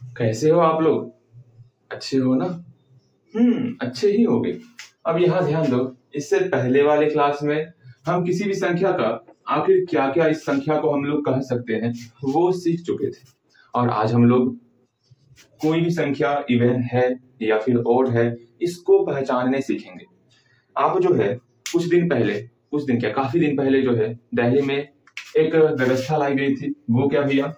कैसे हो आप लोग? अच्छे हो ना? अच्छे ही होंगे। अब यहाँ ध्यान दो, इससे पहले वाले क्लास में हम किसी भी संख्या का आखिर क्या क्या इस संख्या को हम लोग कह सकते हैं वो सीख चुके थे। और आज हम लोग कोई भी संख्या इवन है या फिर ओड है, इसको पहचानने सीखेंगे। आप जो है कुछ दिन क्या काफी दिन पहले जो है दिल्ली में एक व्यवस्था लाई गई थी। वो क्या भैया,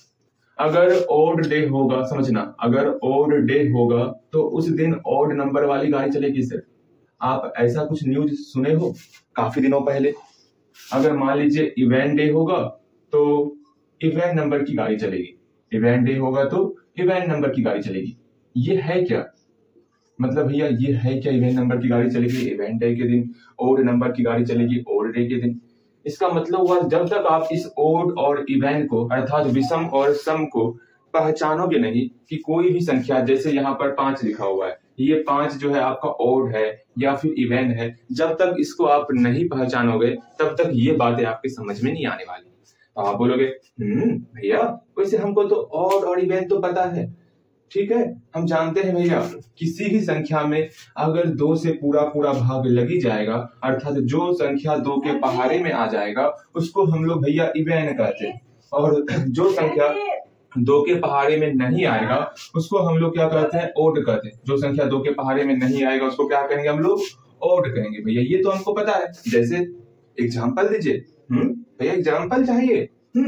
अगर ओड डे होगा, समझना, अगर ओड डे होगा तो उस दिन ओड नंबर वाली गाड़ी चलेगी सर। आप ऐसा कुछ न्यूज सुने हो काफी दिनों पहले? अगर मान लीजिए इवेंट डे होगा तो इवेंट नंबर की गाड़ी चलेगी। इवेंट डे होगा तो इवेंट नंबर की गाड़ी चलेगी। ये है क्या मतलब भैया, ये है क्या इवेंट नंबर की गाड़ी चलेगी इवेंट डे के दिन, ओड नंबर की गाड़ी चलेगी ओड डे के दिन? इसका मतलब हुआ जब तक आप इस ओड और इवेंट को अर्थात विषम और सम को पहचानोगे नहीं कि कोई भी संख्या, जैसे यहाँ पर 5 लिखा हुआ है, ये 5 जो है आपका ओड है या फिर इवेंट है, जब तक इसको आप नहीं पहचानोगे तब तक ये बातें आपके समझ में नहीं आने वाली। तो आप बोलोगे भैया वैसे हमको तो ओड और इवेंट तो पता है। ठीक है, हम जानते हैं भैया, किसी भी संख्या में अगर 2 से पूरा पूरा भाग लगी जाएगा अर्थात जो संख्या 2 के पहाड़े में आ जाएगा उसको हम लोग भैया इवेंट कहते हैं, और जो संख्या 2 के पहाड़े में नहीं आएगा उसको हम लोग क्या कहते हैं, ओड कहते हैं। जो संख्या 2 के पहाड़े में नहीं आएगा उसको क्या कहेंगे हम लोग, ओड कहेंगे। भैया ये तो हमको पता है। जैसे एग्जाम्पल दीजिए। भैया एग्जाम्पल चाहिए।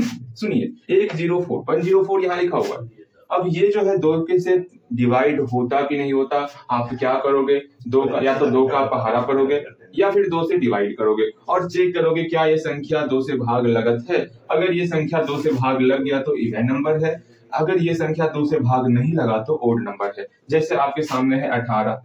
सुनिए 104 यहाँ लिखा हुआ है। अब ये जो है 2 के से डिवाइड होता कि नहीं होता, आप क्या करोगे, 2 का या तो 2 का पहाड़ा करोगे या फिर 2 से डिवाइड करोगे और चेक करोगे क्या ये संख्या 2 से भाग लगत है। अगर ये संख्या 2 से भाग लग गया तो इवन नंबर है, अगर ये संख्या 2 से भाग नहीं लगा तो ओड नंबर है। जैसे आपके सामने है 18।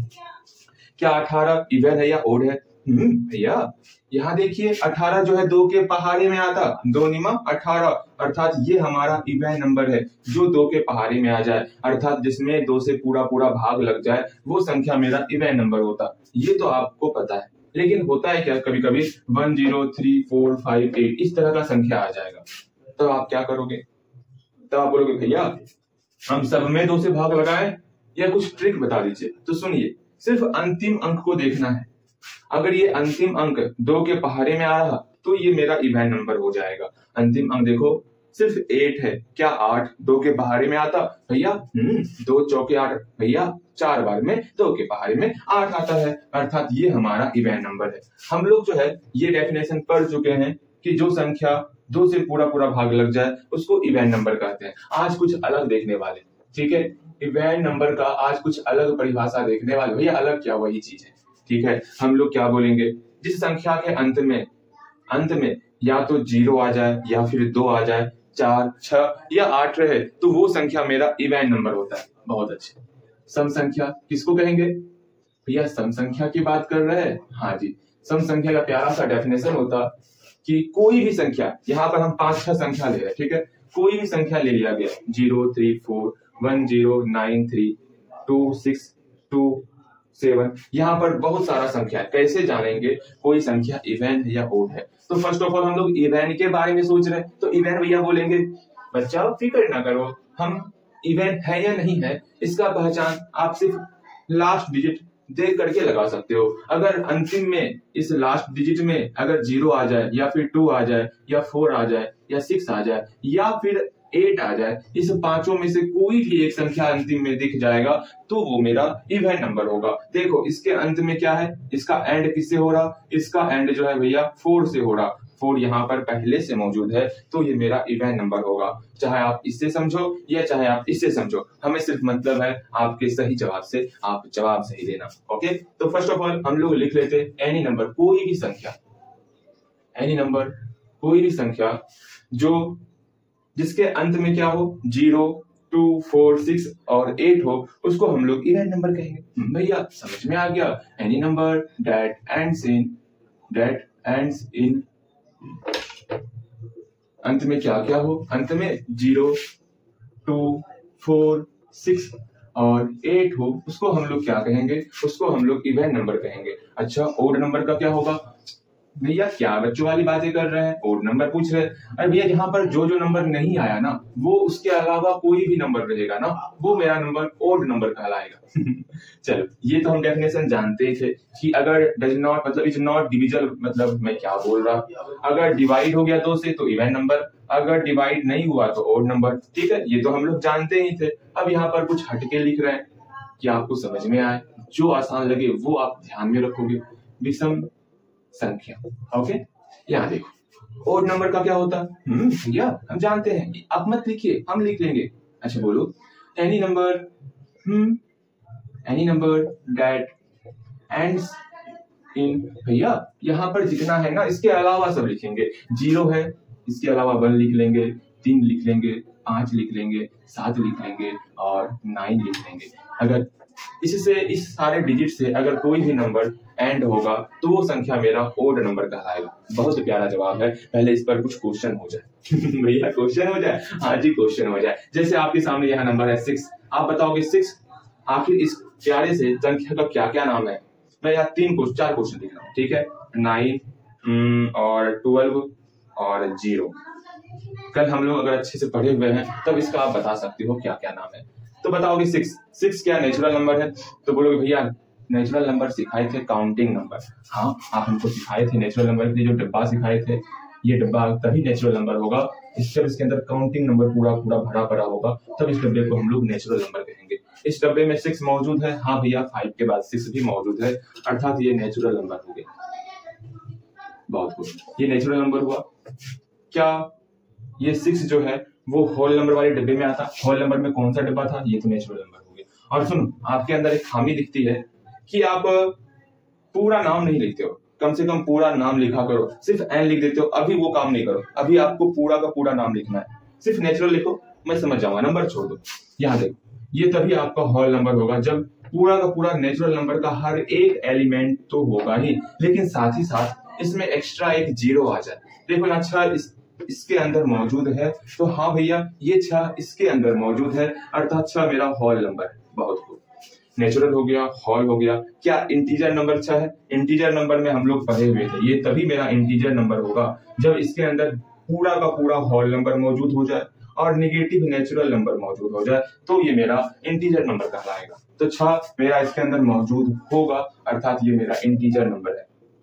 क्या 18 इवन है या ओड है? भैया यहाँ देखिए 18 जो है 2 के पहाड़े में आता, 2 निमा 18, अर्थात ये हमारा इवन नंबर है जो 2 के पहाड़े में आ जाए, अर्थात जिसमें 2 से पूरा पूरा भाग लग जाए वो संख्या मेरा इवन नंबर होता। ये तो आपको पता है। लेकिन होता है क्या, कभी कभी 1 0 3 4 5 8 इस तरह का संख्या आ जाएगा, तो आप क्या करोगे? तो आप बोलोगे भैया हम सब में 2 से भाग लगाएं या कुछ ट्रिक बता दीजिए। तो सुनिए, सिर्फ अंतिम अंक को देखना है। अगर ये अंतिम अंक 2 के पहाड़े में आ रहा तो ये मेरा इवन नंबर हो जाएगा। अंतिम अंक देखो सिर्फ 8 है, क्या 8 2 के पहाड़े में आता? भैया 2 चौके 8, भैया 4 बार में 2 के पहाड़े में 8 आता है, अर्थात ये हमारा इवन नंबर है। हम लोग जो है ये डेफिनेशन पढ़ चुके हैं कि जो संख्या 2 से पूरा पूरा भाग लग जाए उसको इवन नंबर कहते हैं। आज कुछ अलग देखने वाले, ठीक है, इवन नंबर का आज कुछ अलग परिभाषा देखने वाले। भैया अलग क्या, वही चीज है। ठीक है, हम लोग क्या बोलेंगे, जिस संख्या के अंत में या तो 0 आ जाए या फिर 2 आ जाए, 4 6 या 8 रहे तो वो संख्या मेरा इवन नंबर होता है। बहुत अच्छे। सम संख्या किसको कहेंगे? भैया सम संख्या की बात कर रहे हैं। हाँ जी, सम संख्या का प्यारा सा डेफिनेशन होता कि कोई भी संख्या, यहाँ पर हम 5-6 संख्या ले रहे हैं, ठीक है, कोई भी संख्या ले लिया गया 0 3 4 1 0 9 3 2 6 2 7, यहाँ पर बहुत सारा संख्या है। कैसे जानेंगे कोई संख्या इवन है या ओड है? तो फर्स्ट ऑफ ऑल हम लोग इवन के बारे में सोच रहे हैं तो इवन भैया बोलेंगे, बच्चा फिक्र ना करो, हम इवन है या नहीं है इसका पहचान आप सिर्फ लास्ट डिजिट देख करके लगा सकते हो। अगर अंतिम में इस लास्ट डिजिट में अगर 0 आ जाए या फिर 2 आ जाए या 4 आ जाए या 6 आ जाए या फिर 8 आ जाए, इस पांचों में से कोई भी एक संख्या अंतिम में दिख जाएगा तो वो मेरा इवन नंबर होगा। देखो इसके अंत में क्या है, इसका एंड किससे हो रहा, इसका एंड जो है भैया 4 से हो रहा, 4 यहाँ पर पहले से मौजूद है तो ये मेरा इवन नंबर होगा। चाहे आप इससे समझो या चाहे आप इससे समझो, हमें सिर्फ मतलब है आपके सही जवाब से आप जवाब सही देना। ओके, तो फर्स्ट ऑफ ऑल हम लोग लिख लेते एनी नंबर, कोई भी संख्या, एनी नंबर कोई भी संख्या जो जिसके अंत में क्या हो 0 2 4 6 और 8 हो उसको हम लोग इवन नंबर कहेंगे। भैया समझ में आ गया, any number that ends in अंत में क्या क्या हो, अंत में 0 2 4 6 और 8 हो उसको हम लोग क्या कहेंगे, उसको हम लोग इवन नंबर कहेंगे। अच्छा ओड नंबर का क्या होगा? भैया क्या बच्चों वाली बातें कर रहे हैं, ओड नंबर पूछ रहे हैं। अरे भैया यहाँ पर जो जो नंबर नहीं आया ना, वो उसके अलावा कोई भी नंबर रहेगा ना, वो मेरा नंबर ओड नंबर कहलाएगा। चलो ये तो हम डेफिनेशन जानते ही थे कि अगर डज नॉट मतलब इज नॉट डिविजल, मतलब मैं क्या बोल रहा, अगर डिवाइड हो गया 2 से तो इवन नंबर, अगर डिवाइड नहीं हुआ तो ओड नंबर। ठीक है, ये तो हम लोग जानते ही थे। अब यहाँ पर कुछ हटके लिख रहे हैं कि आपको समझ में आए, जो आसान लगे वो आप ध्यान में रखोगे। विषम संख्या, ओके। यहाँ देखो ओड नंबर का क्या होता है, भैया हम जानते हैं, आप मत लिखिए हम लिख लेंगे। अच्छा बोलो, any number any number that ends in, भैया यहाँ पर जितना है ना इसके अलावा सब लिखेंगे। 0 है, इसके अलावा 1 लिख लेंगे, 3 लिख लेंगे, 5 लिख लेंगे, 7 लिख लेंगे और 9 लिख लेंगे। अगर इससे इस सारे डिजिट से अगर कोई भी नंबर एंड होगा तो वो संख्या मेरा ओड नंबर कहलाएगा। बहुत प्यारा जवाब है। पहले इस पर कुछ क्वेश्चन हो जाए। भैया क्वेश्चन हो जाए? हाँ जी क्वेश्चन हो जाए। जैसे आपके सामने यहाँ नंबर है 6, आप बताओगे 6 आखिर इस प्यारे से संख्या का क्या क्या नाम है। मैं यहाँ 4 क्वेश्चन लिख रहा हूँ, ठीक है। 9 और 12 और 0। कल हम लोग अगर अच्छे से पढ़े हुए हैं तब इसका आप बता सकते हो क्या क्या नाम है। तो बताओगे 6 क्या नेचुरल नंबर है? तो बोलोगे भैया नेचुरल नंबर सिखाए थे काउंटिंग नंबर। हाँ आप हमको सिखाए थे नेचुरल नंबर के जो डब्बा सिखाए थे, ये डब्बा तभी नेचुरल नंबर होगा जब इसके अंदर काउंटिंग नंबर पूरा पूरा भरा पड़ा होगा, तब इस डब्बे को हम लोग नेचुरल नंबर कहेंगे। इस डब्बे में 6 मौजूद है, हाँ भैया 5 के बाद 6 भी मौजूद है, अर्थात ये नेचुरल नंबर हो गया। बहुत कुछ, ये नेचुरल नंबर हुआ। क्या ये 6 जो है वो होल नंबर वाले डब्बे में आता? होल नंबर में कौन सा डब्बा था? ये तो नेचुरल नंबर हो गया। और सुनो, आपके अंदर एक खामी दिखती है कि आप पूरा नाम नहीं लिखते हो। कम से कम पूरा नाम लिखा करो, सिर्फ एन लिख देते हो। अभी वो काम नहीं करो, अभी आपको पूरा का पूरा नाम लिखना है। सिर्फ नेचुरल लिखो, मैं समझ जाऊंगा, नंबर छोड़ दो। यहाँ देखो, ये तभी आपका होल नंबर होगा जब पूरा का पूरा नेचुरल नंबर का हर एक एलिमेंट तो होगा ही, लेकिन साथ ही साथ इसमें एक्स्ट्रा एक 0 आ जाए। देखो ना, 6 इसके अंदर मौजूद है, तो हाँ भैया ये 6 इसके अंदर मौजूद है, अर्थात 6 मेरा होल नंबर है। बहुत खूब, नेचुरल हो गया, होल हो गया। क्या इंटीजर नंबर 6 है? इंटीजर नंबर में हम लोग पढ़े हुए थे, ये तभी मेरा इंटीजर नंबर होगा जब इसके अंदर पूरा का पूरा होल नंबर मौजूद हो जाए और निगेटिव नेचुरल नंबर मौजूद हो जाए, तो ये मेरा इंटीजर नंबर कहलाएगा। तो 6 मेरा इसके अंदर मौजूद होगा, अर्थात ये मेरा इंटीजर नंबर है।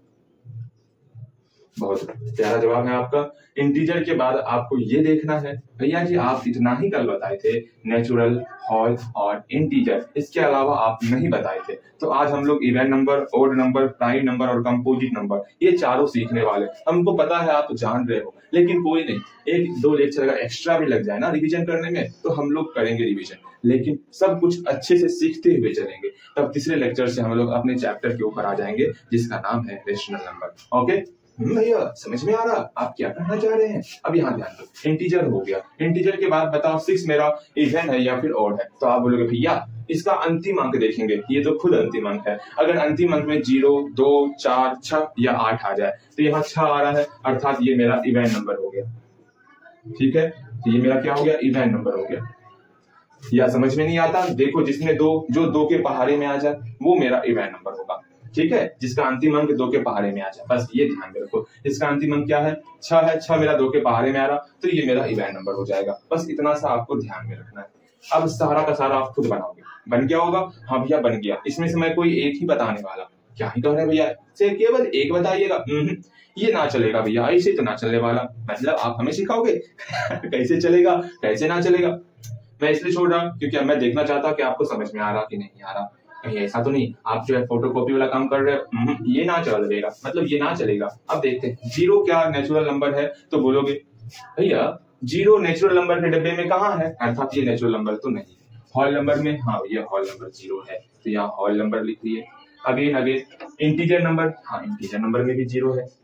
बहुत प्यारा जवाब है आपका। इंटीजर के बाद आपको ये देखना है, भैया जी आप इतना ही कल बताए थे, नेचुरल, होल और इंटीजर, इसके अलावा आप नहीं बताए थे। तो आज हम लोग even number, odd number, prime number और कंपोजिट नंबर, ये चारों सीखने वाले। हमको पता है आप जान रहे हो, लेकिन कोई नहीं, 1-2 लेक्चर अगर एक्स्ट्रा भी लग जाए ना रिवीजन करने में, तो हम लोग करेंगे रिवीजन, लेकिन सब कुछ अच्छे से सीखते हुए चलेंगे। तब तीसरे लेक्चर से हम लोग अपने चैप्टर के ऊपर आ जाएंगे, जिसका नाम है रेशनल नंबर। ओके भैया समझ में आ रहा आप क्या कहना चाह रहे हैं? अब यहाँ ध्यान दो, इंटीजर हो गया। इंटीजर के बाद बताओ 6 मेरा इवन है या फिर ऑड है? तो आप बोलोगे भैया इसका अंतिम अंक देखेंगे, ये तो खुद अंतिम अंक है। अगर अंतिम अंक में 0, 2, 4, 6 या 8 आ जाए, तो यहाँ 6 आ रहा है, अर्थात ये मेरा इवन नंबर हो गया। ठीक है, तो ये मेरा क्या हो गया? इवन नंबर हो गया। या समझ में नहीं आता? देखो, जिसमें 2 जो 2 के पहाड़े में आ जाए वो मेरा इवन नंबर होगा। ठीक है, जिसका अंतिम अंक 2 के पहाड़े में आ जाए, बस ये ध्यान में रखो। इसका अंतिम अंक क्या है? 6 है, 6 मेरा 2 के पहाड़े में आ रहा, तो ये मेरा इवन नंबर हो जाएगा। बस इतना सा आपको ध्यान में रखना है। अब सारा का सारा आप खुद बनाओगे। बन गया होगा? हाँ भैया बन गया। इसमें से मैं कोई एक ही बताने वाला। क्या ही कह रहे भैया, से केवल एक बताइएगा? ये ना चलेगा भैया, ऐसे तो ना चलने वाला। मतलब आप हमें सिखाओगे? कैसे चलेगा, कैसे ना चलेगा? मैं इसलिए छोड़ रहा क्योंकि अब मैं देखना चाहता कि आपको समझ में आ रहा कि नहीं आ रहा। कहीं ऐसा तो नहीं आप जो है फोटोकॉपी वाला काम कर रहे हो? ये ना चलेगा, मतलब ये ना चलेगा। अब देखते हैं 0 क्या नेचुरल नंबर है? तो बोलोगे भैया 0 नेचुरल नंबर के डब्बे में कहाँ है, अर्थात ये नेचुरल नंबर तो नहीं है। हॉल नंबर में, हाँ भैया हॉल नंबर 0 है, तो यहाँ हॉल नंबर लिख दिए। अगेन इंटीजर नंबर, हाँ इंटीजर नंबर में भी 0 है।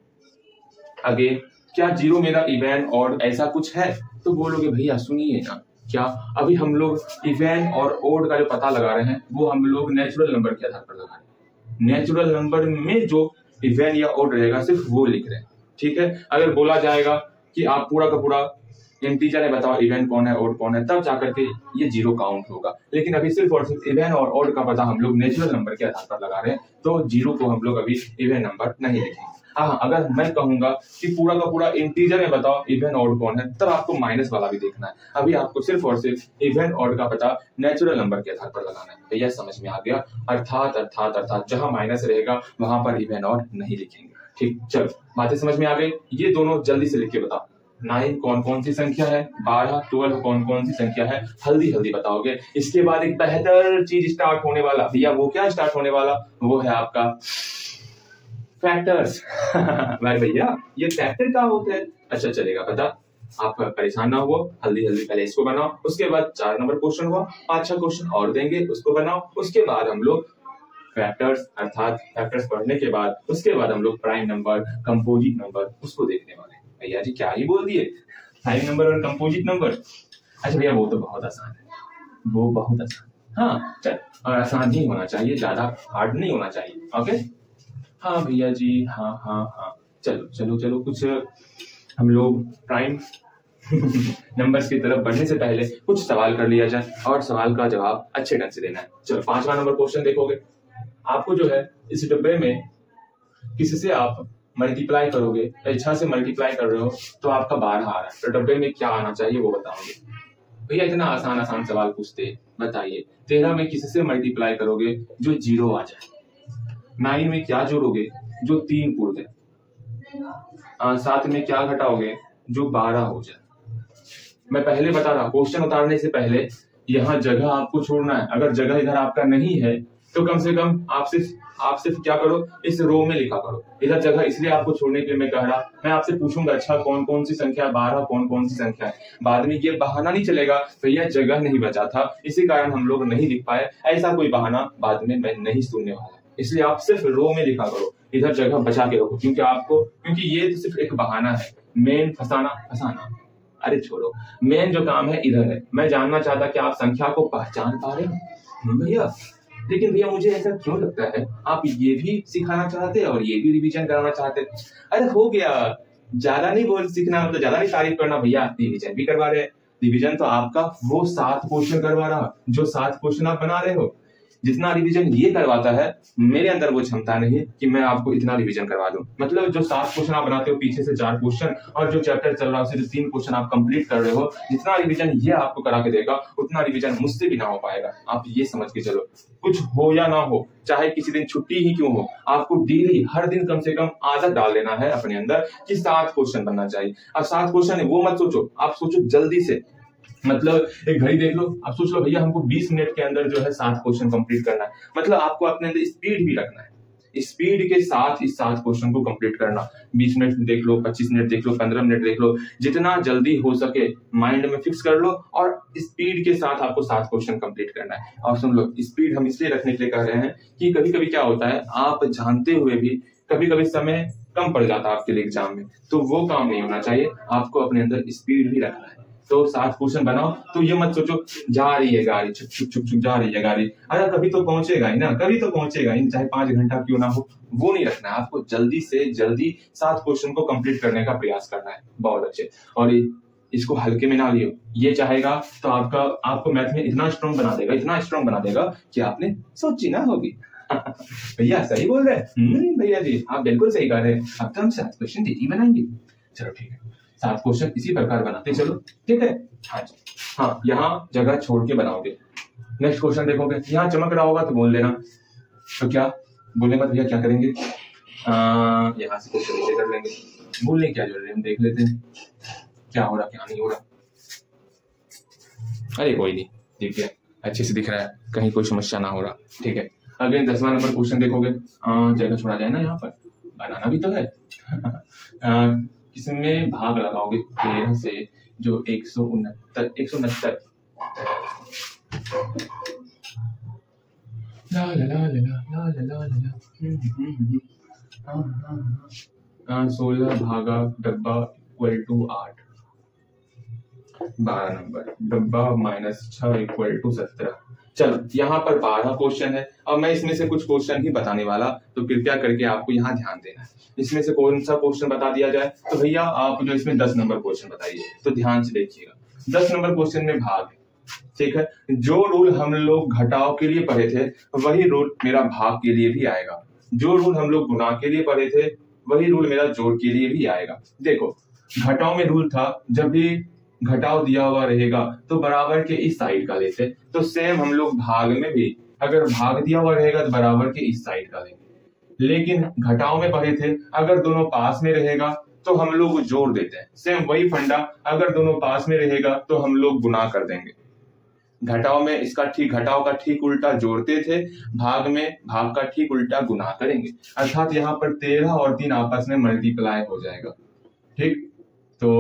अगेन क्या 0 मेरा इवन और ऐसा कुछ है? तो बोलोगे भैया सुनिए ना, क्या अभी हम लोग इवन और ओड का जो पता लगा रहे हैं वो हम लोग नेचुरल नंबर के आधार पर लगा रहे हैं। नेचुरल नंबर में जो इवन या ओड रहेगा सिर्फ वो लिख रहे हैं। ठीक है, अगर बोला जाएगा कि आप पूरा का पूरा इंटीजर है, बताओ इवन कौन है, ओड कौन है, तब जाकर के ये 0 काउंट होगा। लेकिन अभी सिर्फ और सिर्फ इवन और ओड का पता हम लोग नेचुरल नंबर के आधार पर लगा रहे हैं, तो 0 को हम लोग अभी इवन नंबर नहीं लिखेंगे। हाँ, अगर मैं कहूंगा कि पूरा का पूरा इंटीजर में बताओ इवन ऑड कौन है, तब आपको माइनस वाला भी देखना है। अभी आपको सिर्फ और सिर्फ इवन ऑड का पता नेचुरल नंबर के आधार पर लगाना है। तो यह समझ में आ गया। अर्थात जहां माइनस रहेगा वहां पर इवन ऑड नहीं लिखेंगे। ठीक, चलो बातें समझ में आ गई। ये दोनों जल्दी से लिख के बताओ। 9 कौन कौन सी संख्या है, 12, 12 कौन कौन सी संख्या है, हल्दी बताओगे। इसके बाद एक बेहतर चीज स्टार्ट होने वाला भैया, वो क्या स्टार्ट होने वाला, वो है आपका फैक्टर्स। भाई भैया ये फैक्टर क्या होते हैं, अच्छा चलेगा पता, आप परेशान ना हो, हल्दी पहले इसको बनाओ, उसके बाद 4 नंबर क्वेश्चन हुआ, 5-6 क्वेश्चन और देंगे, उसको बनाओ, उसके बाद हम लोग फैक्टर्स अर्थात फैक्टर्स पढ़ने के बाद उसके बाद हम लोग प्राइम नंबर, कंपोजिट नंबर उसको देखने वाले। भैया जी क्या ही बोल दिए, प्राइम नंबर और कंपोजिट नंबर। अच्छा भैया वो तो बहुत आसान है, वो बहुत आसान, हाँ चल, और आसान ही होना चाहिए, ज्यादा हार्ड नहीं होना चाहिए। ओके हाँ भैया जी, हाँ चलो कुछ हम लोग प्राइम नंबर्स की तरफ बढ़ने से पहले कुछ सवाल कर लिया जाए और सवाल का जवाब अच्छे ढंग से देना है। चलो 5वां नंबर क्वेश्चन देखोगे, आपको जो है इस डब्बे में किससे आप मल्टीप्लाई करोगे, इच्छा से मल्टीप्लाई कर रहे हो तो आपका 12 आ रहा है, तो डब्बे में क्या आना चाहिए वो बताओगे। भैया इतना आसान सवाल पूछते, बताइए 13 में किससे मल्टीप्लाई करोगे जो 0 आ जाए, 9 में क्या जोड़ोगे जो 3 पूर्ण है, 7 में क्या घटाओगे जो 12 हो जाए। मैं पहले बता रहा, क्वेश्चन उतारने से पहले यहाँ जगह आपको छोड़ना है। अगर जगह इधर आपका नहीं है तो कम से कम आप सिर्फ क्या करो, इस रो में लिखा करो। इधर जगह इसलिए आपको छोड़ने के लिए मैं कह रहा, मैं आपसे पूछूंगा अच्छा कौन कौन सी संख्या 12 कौन कौन सी संख्या है, बाद में ये बहाना नहीं चलेगा भैया जगह नहीं बचा था इसी कारण हम लोग नहीं लिख पाए, ऐसा कोई बहाना बाद में मैं नहीं सुनने वाला। इसलिए आप सिर्फ रो में लिखा करो, इधर जगह बचा के रखो, क्योंकि ये तो सिर्फ एक बहाना है, मेन फसाना अरे छोड़ो, मेन जो काम है इधर है। मैं जानना चाहता कि आप संख्या को पहचान पा रहे हो भैया, लेकिन भैया मुझे ऐसा क्यों लगता है आप ये भी सिखाना चाहते और ये भी रिवीजन कराना चाहते। अरे हो गया, ज्यादा नहीं बोल सीखना, मतलब ज्यादा नहीं तारीफ करना भैया, रिवीजन भी करवा रहे हैं। रिवीजन तो आपका वो 7 क्वेश्चन करवा रहा, जो 7 क्वेश्चन आप बना रहे हो, जितना रिवीजन ये करवाता है मेरे अंदर वो क्षमता नहीं कि मैं आपको इतना रिवीजन करवा दूं। मतलब जो 7 क्वेश्चन आप बनाते हो पीछे से 4 क्वेश्चन और जो चैप्टर चल रहा है उसे जो 3 क्वेश्चन आप कंप्लीट कर रहे हो, जितना रिवीजन ये आपको करा के देगा उतना रिवीजन मुझसे भी ना हो पाएगा। आप ये समझ के चलो, कुछ हो या ना हो, चाहे किसी दिन छुट्टी ही क्यों हो, आपको डेली हर दिन कम से कम आदत डाल लेना है अपने अंदर कि 7 क्वेश्चन बनना चाहिए। अब 7 क्वेश्चन है वो मत सोचो, आप सोचो जल्दी से, मतलब एक घड़ी देख लो, आप सोच लो भैया हमको 20 मिनट के अंदर जो है 7 क्वेश्चन कंप्लीट करना है। मतलब आपको अपने अंदर स्पीड भी रखना है, स्पीड के साथ इस 7 क्वेश्चन को कंप्लीट करना। 20 मिनट देख लो, 25 मिनट देख लो, 15 मिनट देख लो, जितना जल्दी हो सके माइंड में फिक्स कर लो और स्पीड के साथ आपको 7 क्वेश्चन कंप्लीट करना है। और सुन लो, स्पीड हम इसलिए रखने के लिए कह रहे हैं कि कभी कभी क्या होता है, आप जानते हुए भी कभी कभी समय कम पड़ जाता है आपके लिए एग्जाम में, तो वो काम नहीं होना चाहिए, आपको अपने अंदर स्पीड भी रखना है। तो 7 क्वेश्चन बनाओ, तो ये मत सोचो जा रही है गाड़ी, छुक छुक छुक छुक जा रही है गाड़ी, अरे कभी तो पहुंचेगा ही ना, कभी तो पहुंचेगा ही, चाहे 5 घंटा क्यों ना हो, वो नहीं रखना है। आपको जल्दी से जल्दी 7 क्वेश्चन को कंप्लीट करने का प्रयास करना है। बहुत अच्छे, और इसको हल्के में ना लियो, ये चाहेगा तो आपको मैथ में इतना स्ट्रॉन्ग बना देगा कि आपने सोची ना होगी। भैया सही बोल रहे हैं भैया जी, आप बिल्कुल सही कह रहे हैं, अब तो हम 7 क्वेश्चन डेली बनाएंगे। चलो ठीक है, 7 क्वेश्चन इसी प्रकार बनाते चलो, ठीक है। हाँ जी, हाँ यहाँ जगह छोड़ के बनाओगे। नेक्स्ट क्वेश्चन देखोगे, यहाँ चमक रहा होगा तो बोल देना, तो क्या बोलने मत भैया, क्या करेंगे यहाँ से क्वेश्चन नीचे कर लेंगे, बोलने क्या जरूरी है, हम देख लेते हैं क्या हो रहा क्या नहीं हो रहा। अरे कोई नहीं, ठीक है, अच्छे से दिख रहा है, कहीं कोई समस्या ना हो रहा, ठीक है। अगेन 10वां नंबर क्वेश्चन देखोगे, जगह छोड़ा जाए ना, यहाँ पर बनाना भी तो है। किसमें भाग लगाओगे 13 से जो 169 ला ला ला ला ला ला ला 16 भागा डब्बा इक्वल टू 8, 12 नंबर डब्बा माइनस 6 इक्वल टू 17। चलो यहाँ पर 12 क्वेश्चन है और मैं इसमें से कुछ क्वेश्चन ही बताने वाला, तो कृपया करके आपको यहाँ ध्यान देना है। इसमें से कौन सा क्वेश्चन बता दिया जाए, तो भैया आप जो इसमें 10 नंबर क्वेश्चन बताइए, तो ध्यान से देखिएगा। 10 नंबर क्वेश्चन में भाग है, ठीक है। जो रूल हम लोग घटाव के लिए पढ़े थे वही रूल मेरा भाग के लिए भी आएगा, जो रूल हम लोग गुणा के लिए पढ़े थे वही रूल मेरा जोड़ के लिए भी आएगा। देखो घटाव में रूल था जब भी घटाव दिया हुआ रहेगा तो बराबर के इस साइड का लेते, तो सेम हम लोग भाग में भी अगर भाग दिया हुआ रहेगा तो बराबर के इस साइड का लेंगे। लेकिन घटाव में पढ़े थे अगर दोनों पास में रहेगा तो हम लोग जोड़ देते हैं। सेम वही फंडा, अगर दोनों पास में रहेगा तो हम लोग गुना कर देंगे। घटाव में इसका ठीक घटाव का ठीक उल्टा जोड़ते थे, भाग में भाग का ठीक उल्टा गुना करेंगे। अर्थात यहाँ पर 13 और 3 आपस में मल्टीप्लाई हो जाएगा। ठीक, तो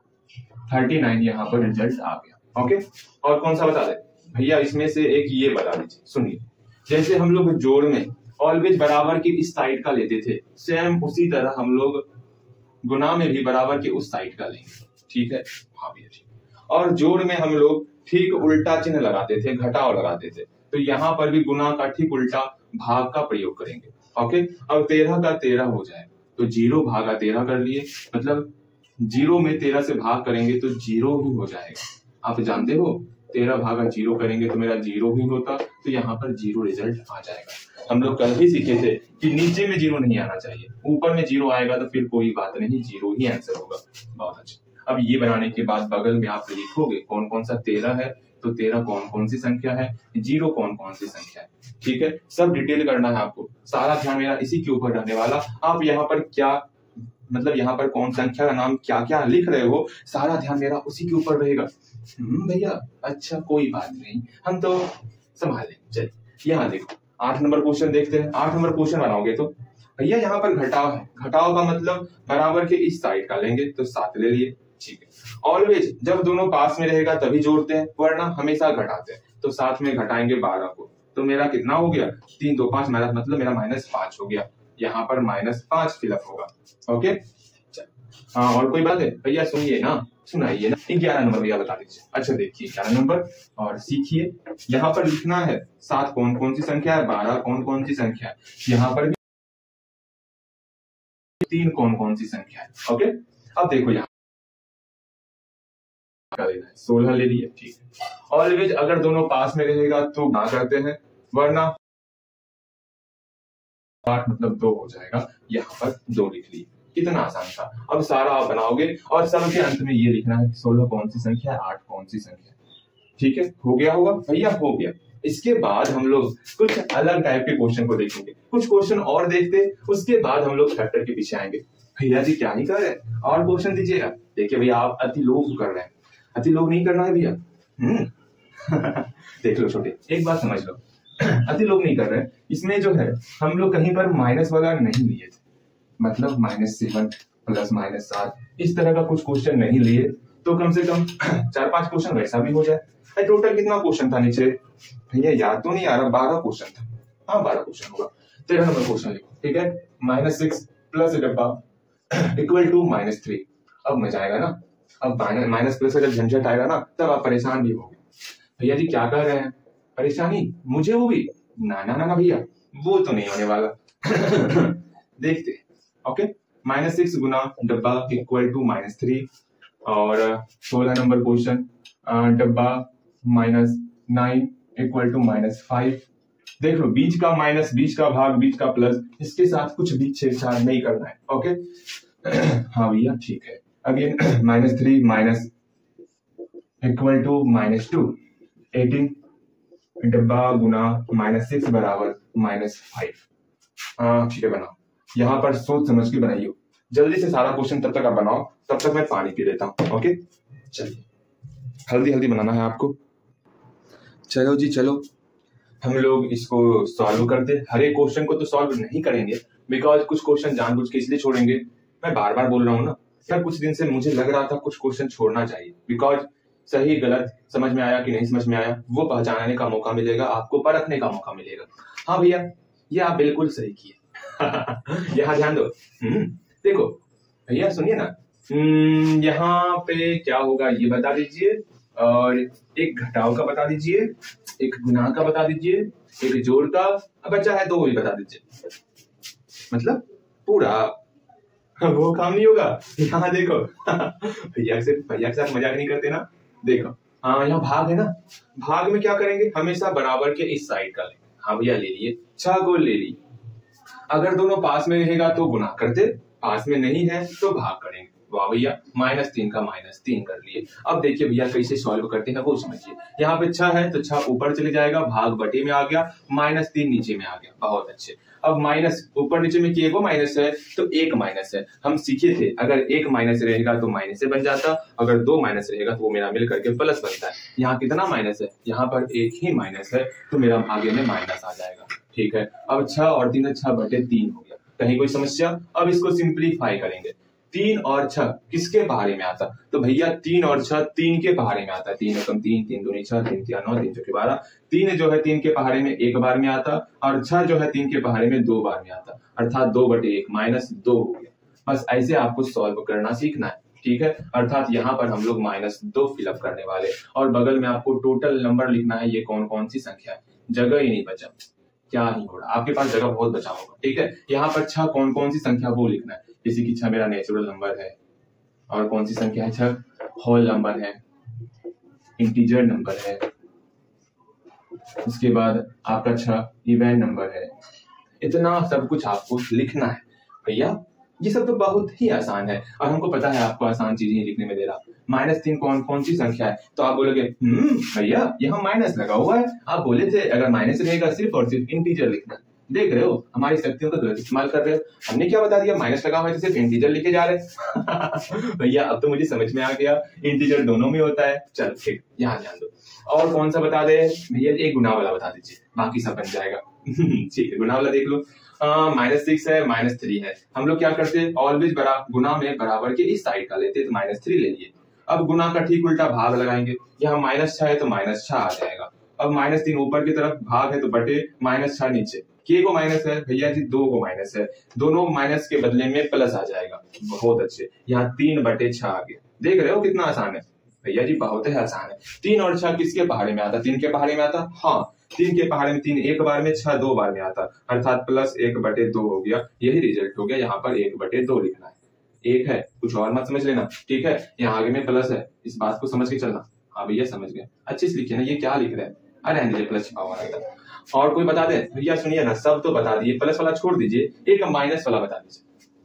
39 यहाँ पर रिजल्ट आ गया। ओके, और कौन सा बता दे भैया? इसमें से एक ये बता दीजिए। सुनिए, जैसे हम लोग जोड़ में ऑलवेज बराबर की इस साइड का लेते थे, सेम उसी तरह हम लोग गुना में भी बराबर के उस साइड का लेंगे। ठीक है, हाँ भैया ठीक। और जोड़ में हम लोग ठीक उल्टा चिन्ह लगाते थे, घटाव लगाते थे, तो यहाँ पर भी गुना का ठीक उल्टा भाग का प्रयोग करेंगे। ओके, अब 13 का 13 हो जाए तो 0 भागा 13 कर लिए, मतलब 0 में 13 से भाग करेंगे तो 0 ही हो जाएगा। आप जानते हो 13 भागा 0 करेंगे तो मेरा 0 ही होता, तो यहाँ पर 0 रिजल्ट आ जाएगा। हम लोग कल ही सीखे थे कि नीचे में 0 नहीं आना चाहिए, ऊपर में 0 आएगा तो फिर कोई बात नहीं, 0 ही आंसर होगा। बहुत अच्छा। अब ये बनाने के बाद बगल में आप लिखोगे कौन कौन सा 13 है, तो 13 कौन कौन सी संख्या है, 0 कौन कौन सी संख्या है। ठीक है, सब डिटेल करना है आपको, सारा ध्यान मेरा इसी के ऊपर रहने वाला। आप यहाँ पर क्या मतलब यहाँ पर कौन संख्या का नाम क्या क्या लिख रहे हो, सारा ध्यान मेरा उसी के ऊपर रहेगा। भैया अच्छा कोई बात नहीं, हम तो संभाल लेंगे। चलिए यहाँ देखो 8 नंबर क्वेश्चन देखते हैं। 8 नंबर क्वेश्चन बनाओगे तो भैया यहाँ पर घटाव है, घटाव का मतलब बराबर के इस साइड का लेंगे, तो 7 ले लिए। ठीक है, ऑलवेज जब दोनों पास में रहेगा तभी जोड़ते हैं, वरना हमेशा घटाते हैं। तो 7 में घटाएंगे 12 को, तो मेरा कितना हो गया? 3 2 5, मेरा मतलब मेरा -5 हो गया। यहाँ पर -5 फिलअप होगा। ओके, हाँ और कोई बात है भैया? सुनिए ना, सुनाइए ना। 11 नंबर भैया बता दीजिए। अच्छा देखिए 11 नंबर और सीखिए, यहाँ पर लिखना है 7 कौन कौन सी संख्या है, 12 कौन कौन सी संख्या है, यहाँ पर भी 3 कौन कौन सी संख्या है। ओके, अब देखो यहाँ 16 ले लिए। ठीक है, ऑलवेज अगर दोनों पास में रहेगा तो ना करते हैं, वरना 8 मतलब 2 हो जाएगा। यहाँ पर 2 लिख लिए, कितना आसान था। अब सारा आप बनाओगे और सब के अंत में ये लिखना है 16 कौन सी संख्या है, 8 कौन सी संख्या है। ठीक है, हो गया होगा भैया? हो गया। इसके बाद हम लोग कुछ अलग टाइप के क्वेश्चन को देखेंगे, कुछ क्वेश्चन और देखते, उसके बाद हम लोग फैक्टर के पीछे आएंगे। भैया जी क्या ही कर रहे हैं, और क्वेश्चन दीजिएगा। देखिए भैया आप अति लोग कर रहे हैं, अति लोग नहीं करना है भैया। देख लो छोटे, एक बात समझ लो, अति लोग नहीं कर रहे हैं। इसमें जो है हम लोग कहीं पर माइनस वाला नहीं लिए थे, मतलब -7 प्लस -7 इस तरह का कुछ क्वेश्चन नहीं लिए, तो कम से कम 4-5 क्वेश्चन वैसा भी हो जाए। टोटल कितना क्वेश्चन था नीचे भैया? याद तो नहीं आ रहा, 12 क्वेश्चन था। हाँ 12 क्वेश्चन होगा। 13 नंबर क्वेश्चन लिखो। ठीक है, -6 प्लस डब्बा इक्वल टू -3। अब मजा आएगा ना, अब माइनस प्लस का जब झंझट आएगा ना तब आप परेशान भी होंगे। भैया जी क्या कह रहे हैं? परेशानी मुझे होगी? ना ना ना भैया, वो तो नहीं होने वाला। देखते। ओके, -6 गुना डब्बा इक्वल टू -3, और 16 नंबर क्वेश्चन डब्बा -9 इक्वल टू -5। देख लो बीच का माइनस, बीच का भाग, बीच का प्लस, इसके साथ कुछ भी छेड़छाड़ नहीं करना है। ओके हाँ भैया ठीक है। अगेन -3 माइनस इक्वल टू -2, 18 डब्बा गुना -6 बराबर -5। ठीक है बनाओ, यहाँ पर सोच समझ के बनाइए, जल्दी से सारा क्वेश्चन तब तक आप बनाओ, तब तक मैं पानी पी लेता हूँ। ओके चलिए, हल्दी हल्दी बनाना है आपको। चलो जी चलो, हम लोग इसको सॉल्व करते। हर एक क्वेश्चन को तो सॉल्व नहीं करेंगे, बिकॉज कुछ क्वेश्चन जानबूझ के इसलिए छोड़ेंगे, मैं बार बार बोल रहा हूँ ना यार, कुछ दिन से मुझे लग रहा था कुछ क्वेश्चन छोड़ना चाहिए, बिकॉज सही गलत समझ में आया कि नहीं समझ में आया वो पहचानने का मौका मिलेगा, आपको परखने का मौका मिलेगा। हाँ भैया ये आप बिल्कुल सही किए। यहाँ ध्यान दो। देखो भैया सुनिए ना, यहाँ पे क्या होगा ये बता दीजिए, और एक घटाव का बता दीजिए, एक गुणा का बता दीजिए, एक जोड़ का, अब बच्चा है दो भी बता दीजिए, मतलब पूरा वो काम नहीं होगा। यहाँ देखो भैया के साथ मजाक नहीं करते ना। देखो हाँ यहाँ भाग है ना, भाग में क्या करेंगे, हमेशा बराबर के इस साइड का लेंगे। हाँ भैया ले लिए, 6 गोल ले ली। अगर दोनों पास में रहेगा तो गुना करते, पास में नहीं है तो भाग करेंगे। वाह भैया, -3 का -3 कर लिए। अब देखिए भैया कैसे सॉल्व करते हैं वो समझिए। यहाँ पे 6 है तो 6 ऊपर चले जाएगा, भाग बटे में आ गया, -3 नीचे में आ गया। बहुत अच्छे। अब माइनस ऊपर नीचे में किए वो माइनस है तो एक माइनस है। हम सीखे थे अगर एक माइनस रहेगा तो माइनस से बन जाता, अगर 2 माइनस रहेगा तो वो मेरा मिल करके प्लस बनता है। यहाँ कितना माइनस है, यहाँ पर एक ही माइनस है तो मेरा आगे में माइनस आ जाएगा। ठीक है, अब 6 और 3 6 बटे 3 हो गया। कहीं कोई समस्या? अब इसको सिंप्लीफाई करेंगे। 3 और 6 किसके पहाड़े में आता? तो भैया 3 और 6 3 के पहाड़े में आता है। 3 एकम 3, 3 दूनी 6, 3 तिया 9, 3 चौके 12। 3 जो है 3 के पहाड़े में एक बार में आता और 6 जो है 3 के पहाड़े में 2 बार में आता, अर्थात 2 बटे 1 -2 हो गया। बस ऐसे आपको सॉल्व करना सीखना है। ठीक है, अर्थात यहाँ पर हम लोग -2 फिलअप करने वाले और बगल में आपको टोटल नंबर लिखना है। ये कौन कौन सी संख्या है, जगह ही नहीं बचा, क्या ही हो रहा, आपके पास जगह बहुत बचा होगा। ठीक है, यहाँ पर 6 कौन कौन सी संख्या वो लिखना है। जैसे कि 6 मेरा नेचुरल नंबर है, और कौन सी संख्या है 6 होल नंबर है, इंटीजर नंबर है, उसके बाद आपका 6 इवन नंबर है। इतना सब कुछ आपको लिखना है भैया। ये सब तो बहुत ही आसान है और हमको पता है आपको आसान चीजें लिखने में दे रहा। -3 कौन कौन सी संख्या है, तो आप बोलोगे भैया यहाँ माइनस लगा हुआ है। आप बोले थे अगर माइनस रहेगा सिर्फ और सिर्फ इंटीजर लिखना। देख रहे हो हमारी शक्तियों का गलत इस्तेमाल कर रहे हो। हमने क्या बता दिया, माइनस लगा हुआ है तो सिर्फ इंटीजर लिखे जा रहे भैया अब तो मुझे समझ में आ गया, इंटीजर दोनों में होता है। चल ठीक, यहाँ ध्यान दो। और कौन सा बता दे भैया, एक गुना वाला बता दीजिए, बाकी सब बन जाएगा। ठीक है, गुना वाला देख लो। -6 है, -3 है। हम लोग क्या करते हैं, ऑलवेज गुना में बराबर के इस साइड का लेते हैं, तो -3 ले लिए। अब गुना का ठीक उल्टा भाग लगाएंगे। यहाँ -6 है तो -6 आ जाएगा। अब -3 ऊपर की तरफ, भाग है तो बटे, -6 नीचे। के को माइनस है भैया जी, 2 को माइनस है, दोनों माइनस के बदले में प्लस आ जाएगा। बहुत अच्छे, यहाँ 3 बटे 6 आ गया। देख रहे हो कितना आसान है भैया जी, बहुत ही आसान है। 3 और 6 किसके पहाड़े में आता? 3 के पहाड़े में आता। हाँ, 3 के पहाड़े में 3 एक बार में, 6 2 बार में आता, अर्थात +1 बटे 2 हो गया। यही रिजल्ट हो गया। यहाँ पर 1 बटे 2 लिखना है। एक है, कुछ और मत समझ लेना। ठीक है, यहाँ आगे में प्लस है, इस बात को समझ के चलना। हाँ भैया समझ गए, अच्छे से लिखिए ना। ये क्या लिख रहे हैं, अरे प्लस छिपा हुआ रहता। और कोई बता दे भैया, सुनिए ना, सब तो बता दिए, प्लस वाला छोड़ दीजिए, एक माइनस वाला बता दीजिए।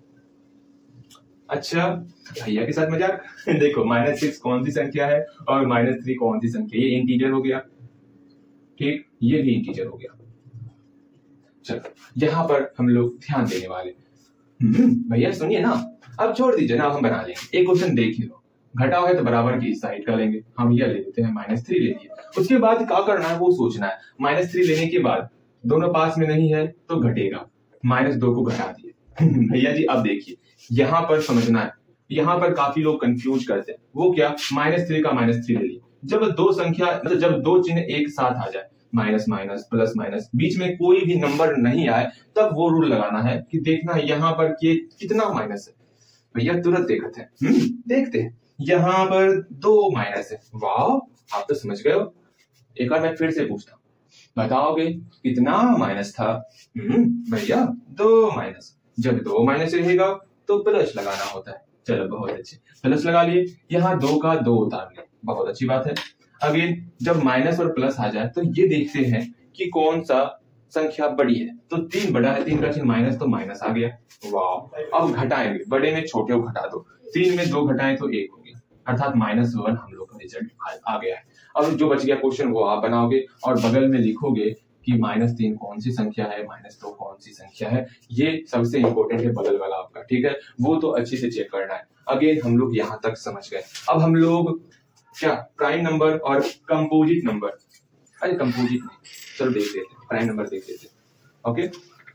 अच्छा भैया के साथ मजाक। देखो -6 कौन सी संख्या है और -3 कौन सी संख्या, ये इंटीजर हो गया। ठीक, ये भी इंटीजर हो गया। चलो यहाँ पर हम लोग ध्यान देने वाले। भैया सुनिए ना, अब छोड़ दीजिए ना, अब हम बना लेंगे। एक क्वेश्चन देख ही लो, घटाव है तो बराबर की इस साइड का लेंगे। हम यह ले लेते हैं, -3 ले लिए। उसके बाद क्या करना है वो सोचना है। -3 लेने के बाद दोनों पास में नहीं है तो घटेगा, -2 को घटा दिए। भैया जी अब देखिए, यहाँ पर समझना है। यहाँ पर काफी लोग कंफ्यूज करते हैं। वो क्या, -3 का -3 ले लिए। जब दो संख्या, मतलब जब दो चिन्ह एक साथ आ जाए, माइनस माइनस प्लस माइनस, बीच में कोई भी नंबर नहीं आए, तब वो रूल लगाना है कि देखना है यहाँ पर कितना माइनस है। भैया तुरंत देखते हैं, देखते हैं। यहाँ पर 2 माइनस है। वाह, आप तो समझ गए हो। एक बार मैं फिर से पूछता हूँ, बताओगे कितना माइनस था? भैया 2 माइनस। जब 2 माइनस रहेगा तो प्लस लगाना होता है। चलो बहुत अच्छे, प्लस लगा लिए। यहाँ 2 का 2 उतार लिए, बहुत अच्छी बात है। अगेन जब माइनस और प्लस आ जाए तो ये देखते हैं कि कौन सा संख्या बड़ी है। तो 3 बड़ा है, 3 का चिन्ह माइनस, तो माइनस आ गया। वाह, अब घटाएंगे, बड़े में छोटे को घटा दो। 3 में 2 घटाएं तो 1 हो गया, अर्थात -1 हम लोग का रिजल्ट आ गया है। अब जो बच गया क्वेश्चन वो आप बनाओगे और बगल में लिखोगे कि -3 कौन सी संख्या है, -2 कौन सी संख्या है। ये सबसे इंपॉर्टेंट है बगल वाला आपका। ठीक है, वो तो अच्छे से चेक करना है। अगेन हम लोग यहाँ तक समझ गए। अब हम लोग क्या, प्राइम नंबर और कंपोजिट नंबर, अरे कंपोजिट नहीं, चलो देख लेते हैं, प्राइम नंबर देख लेते हैं। ओके,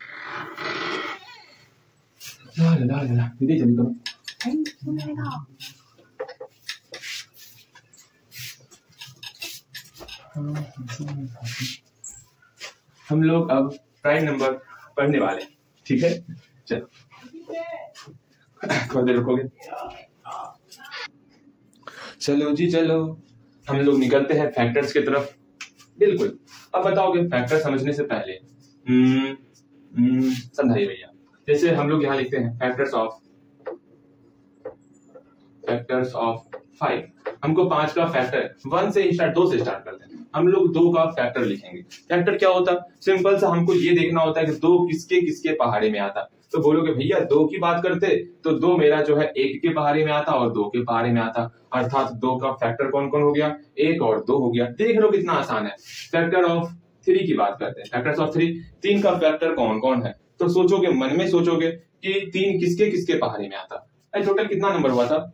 दीदी जल्दी करो। हम लोग अब प्राइम नंबर पढ़ने वाले। ठीक है, चलो थोड़ी देर रुकोगे? चलो जी चलो, हम लोग निकलते हैं फैक्टर्स की तरफ। बिल्कुल, अब बताओगे फैक्टर समझने से पहले समझाइए भैया। जैसे हम लोग यहाँ लिखते हैं फैक्टर्स ऑफ 5। हमको 5 का फैक्टर 1 से स्टार्ट, 2 से स्टार्ट करते हैं। हम लोग 2 का फैक्टर लिखेंगे। फैक्टर क्या होता है, सिंपल सा हमको ये देखना होता है कि 2 किसके किसके पहाड़े में आता। तो बोलोगे भैया 2 की बात करते तो 2 मेरा जो है 1 के पहाड़े में आता और 2 के पहाड़े में आता, अर्थात 2 का फैक्टर कौन कौन हो गया, 1 और 2 हो गया। देख लो कितना आसान है। फैक्टर ऑफ 3 की बात करते हैं, फैक्टर्स ऑफ 3 का फैक्टर कौन कौन है, तो सोचोगे, मन में सोचोगे कि 3 किसके किसके पहाड़े में आता। टोटल कितना नंबर हुआ था,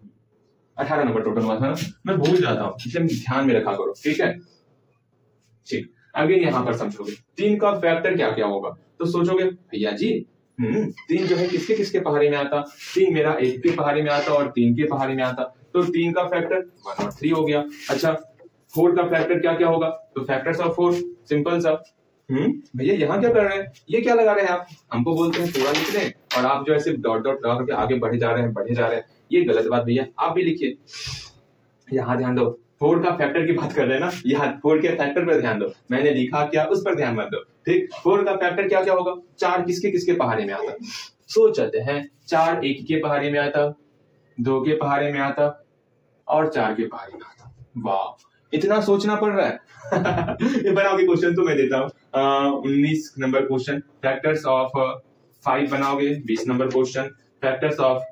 18 नंबर टोटल हुआ था ना, मैं भूल जाता हूँ, इसलिए ध्यान में रखा करो, ठीक है। ठीक, आगे यहाँ पर समझोगे 3 का फैक्टर क्या क्या होगा, तो सोचोगे भैया जी 3 जो है किसके किसके पहाड़े में आता, 3 मेरा 1 के पहाड़े में आता और 3 के पहाड़े में आता, तो 3 का फैक्टर 1 और 3 हो गया। अच्छा 4 का फैक्टर क्या क्या होगा, तो फैक्टर्स ऑफ 4 सिंपल सा। भैया यहाँ क्या कर रहे हैं, ये क्या लगा रहे हैं आप, हमको बोलते हैं पूरा लिख रहे हैं और आप जो है सिर्फ डॉट डॉट लगा करके आगे बढ़े जा रहे हैं, ये गलत बात भैया, आप भी लिखिए। यहाँ ध्यान दो, 4 का फैक्टर की बात कर रहे हैं ना, यहाँ 4 के फैक्टर पर ध्यान दो, मैंने लिखा क्या उस पर ध्यान मत दो, ठीक। 4 का फैक्टर क्या क्या होगा, 4 किसके किसके पहाड़े में आता, सोचते हैं 4 1 के पहाड़े में आता, 2 के पहाड़े में आता और 4 के पहाड़े में आता। वाह, इतना सोचना पड़ रहा है। ये बनाओगे क्वेश्चन तो मैं देता हूँ 19 नंबर क्वेश्चन, फैक्टर्स ऑफ 5 बनाओगे, 20 नंबर क्वेश्चन, फैक्टर्स ऑफ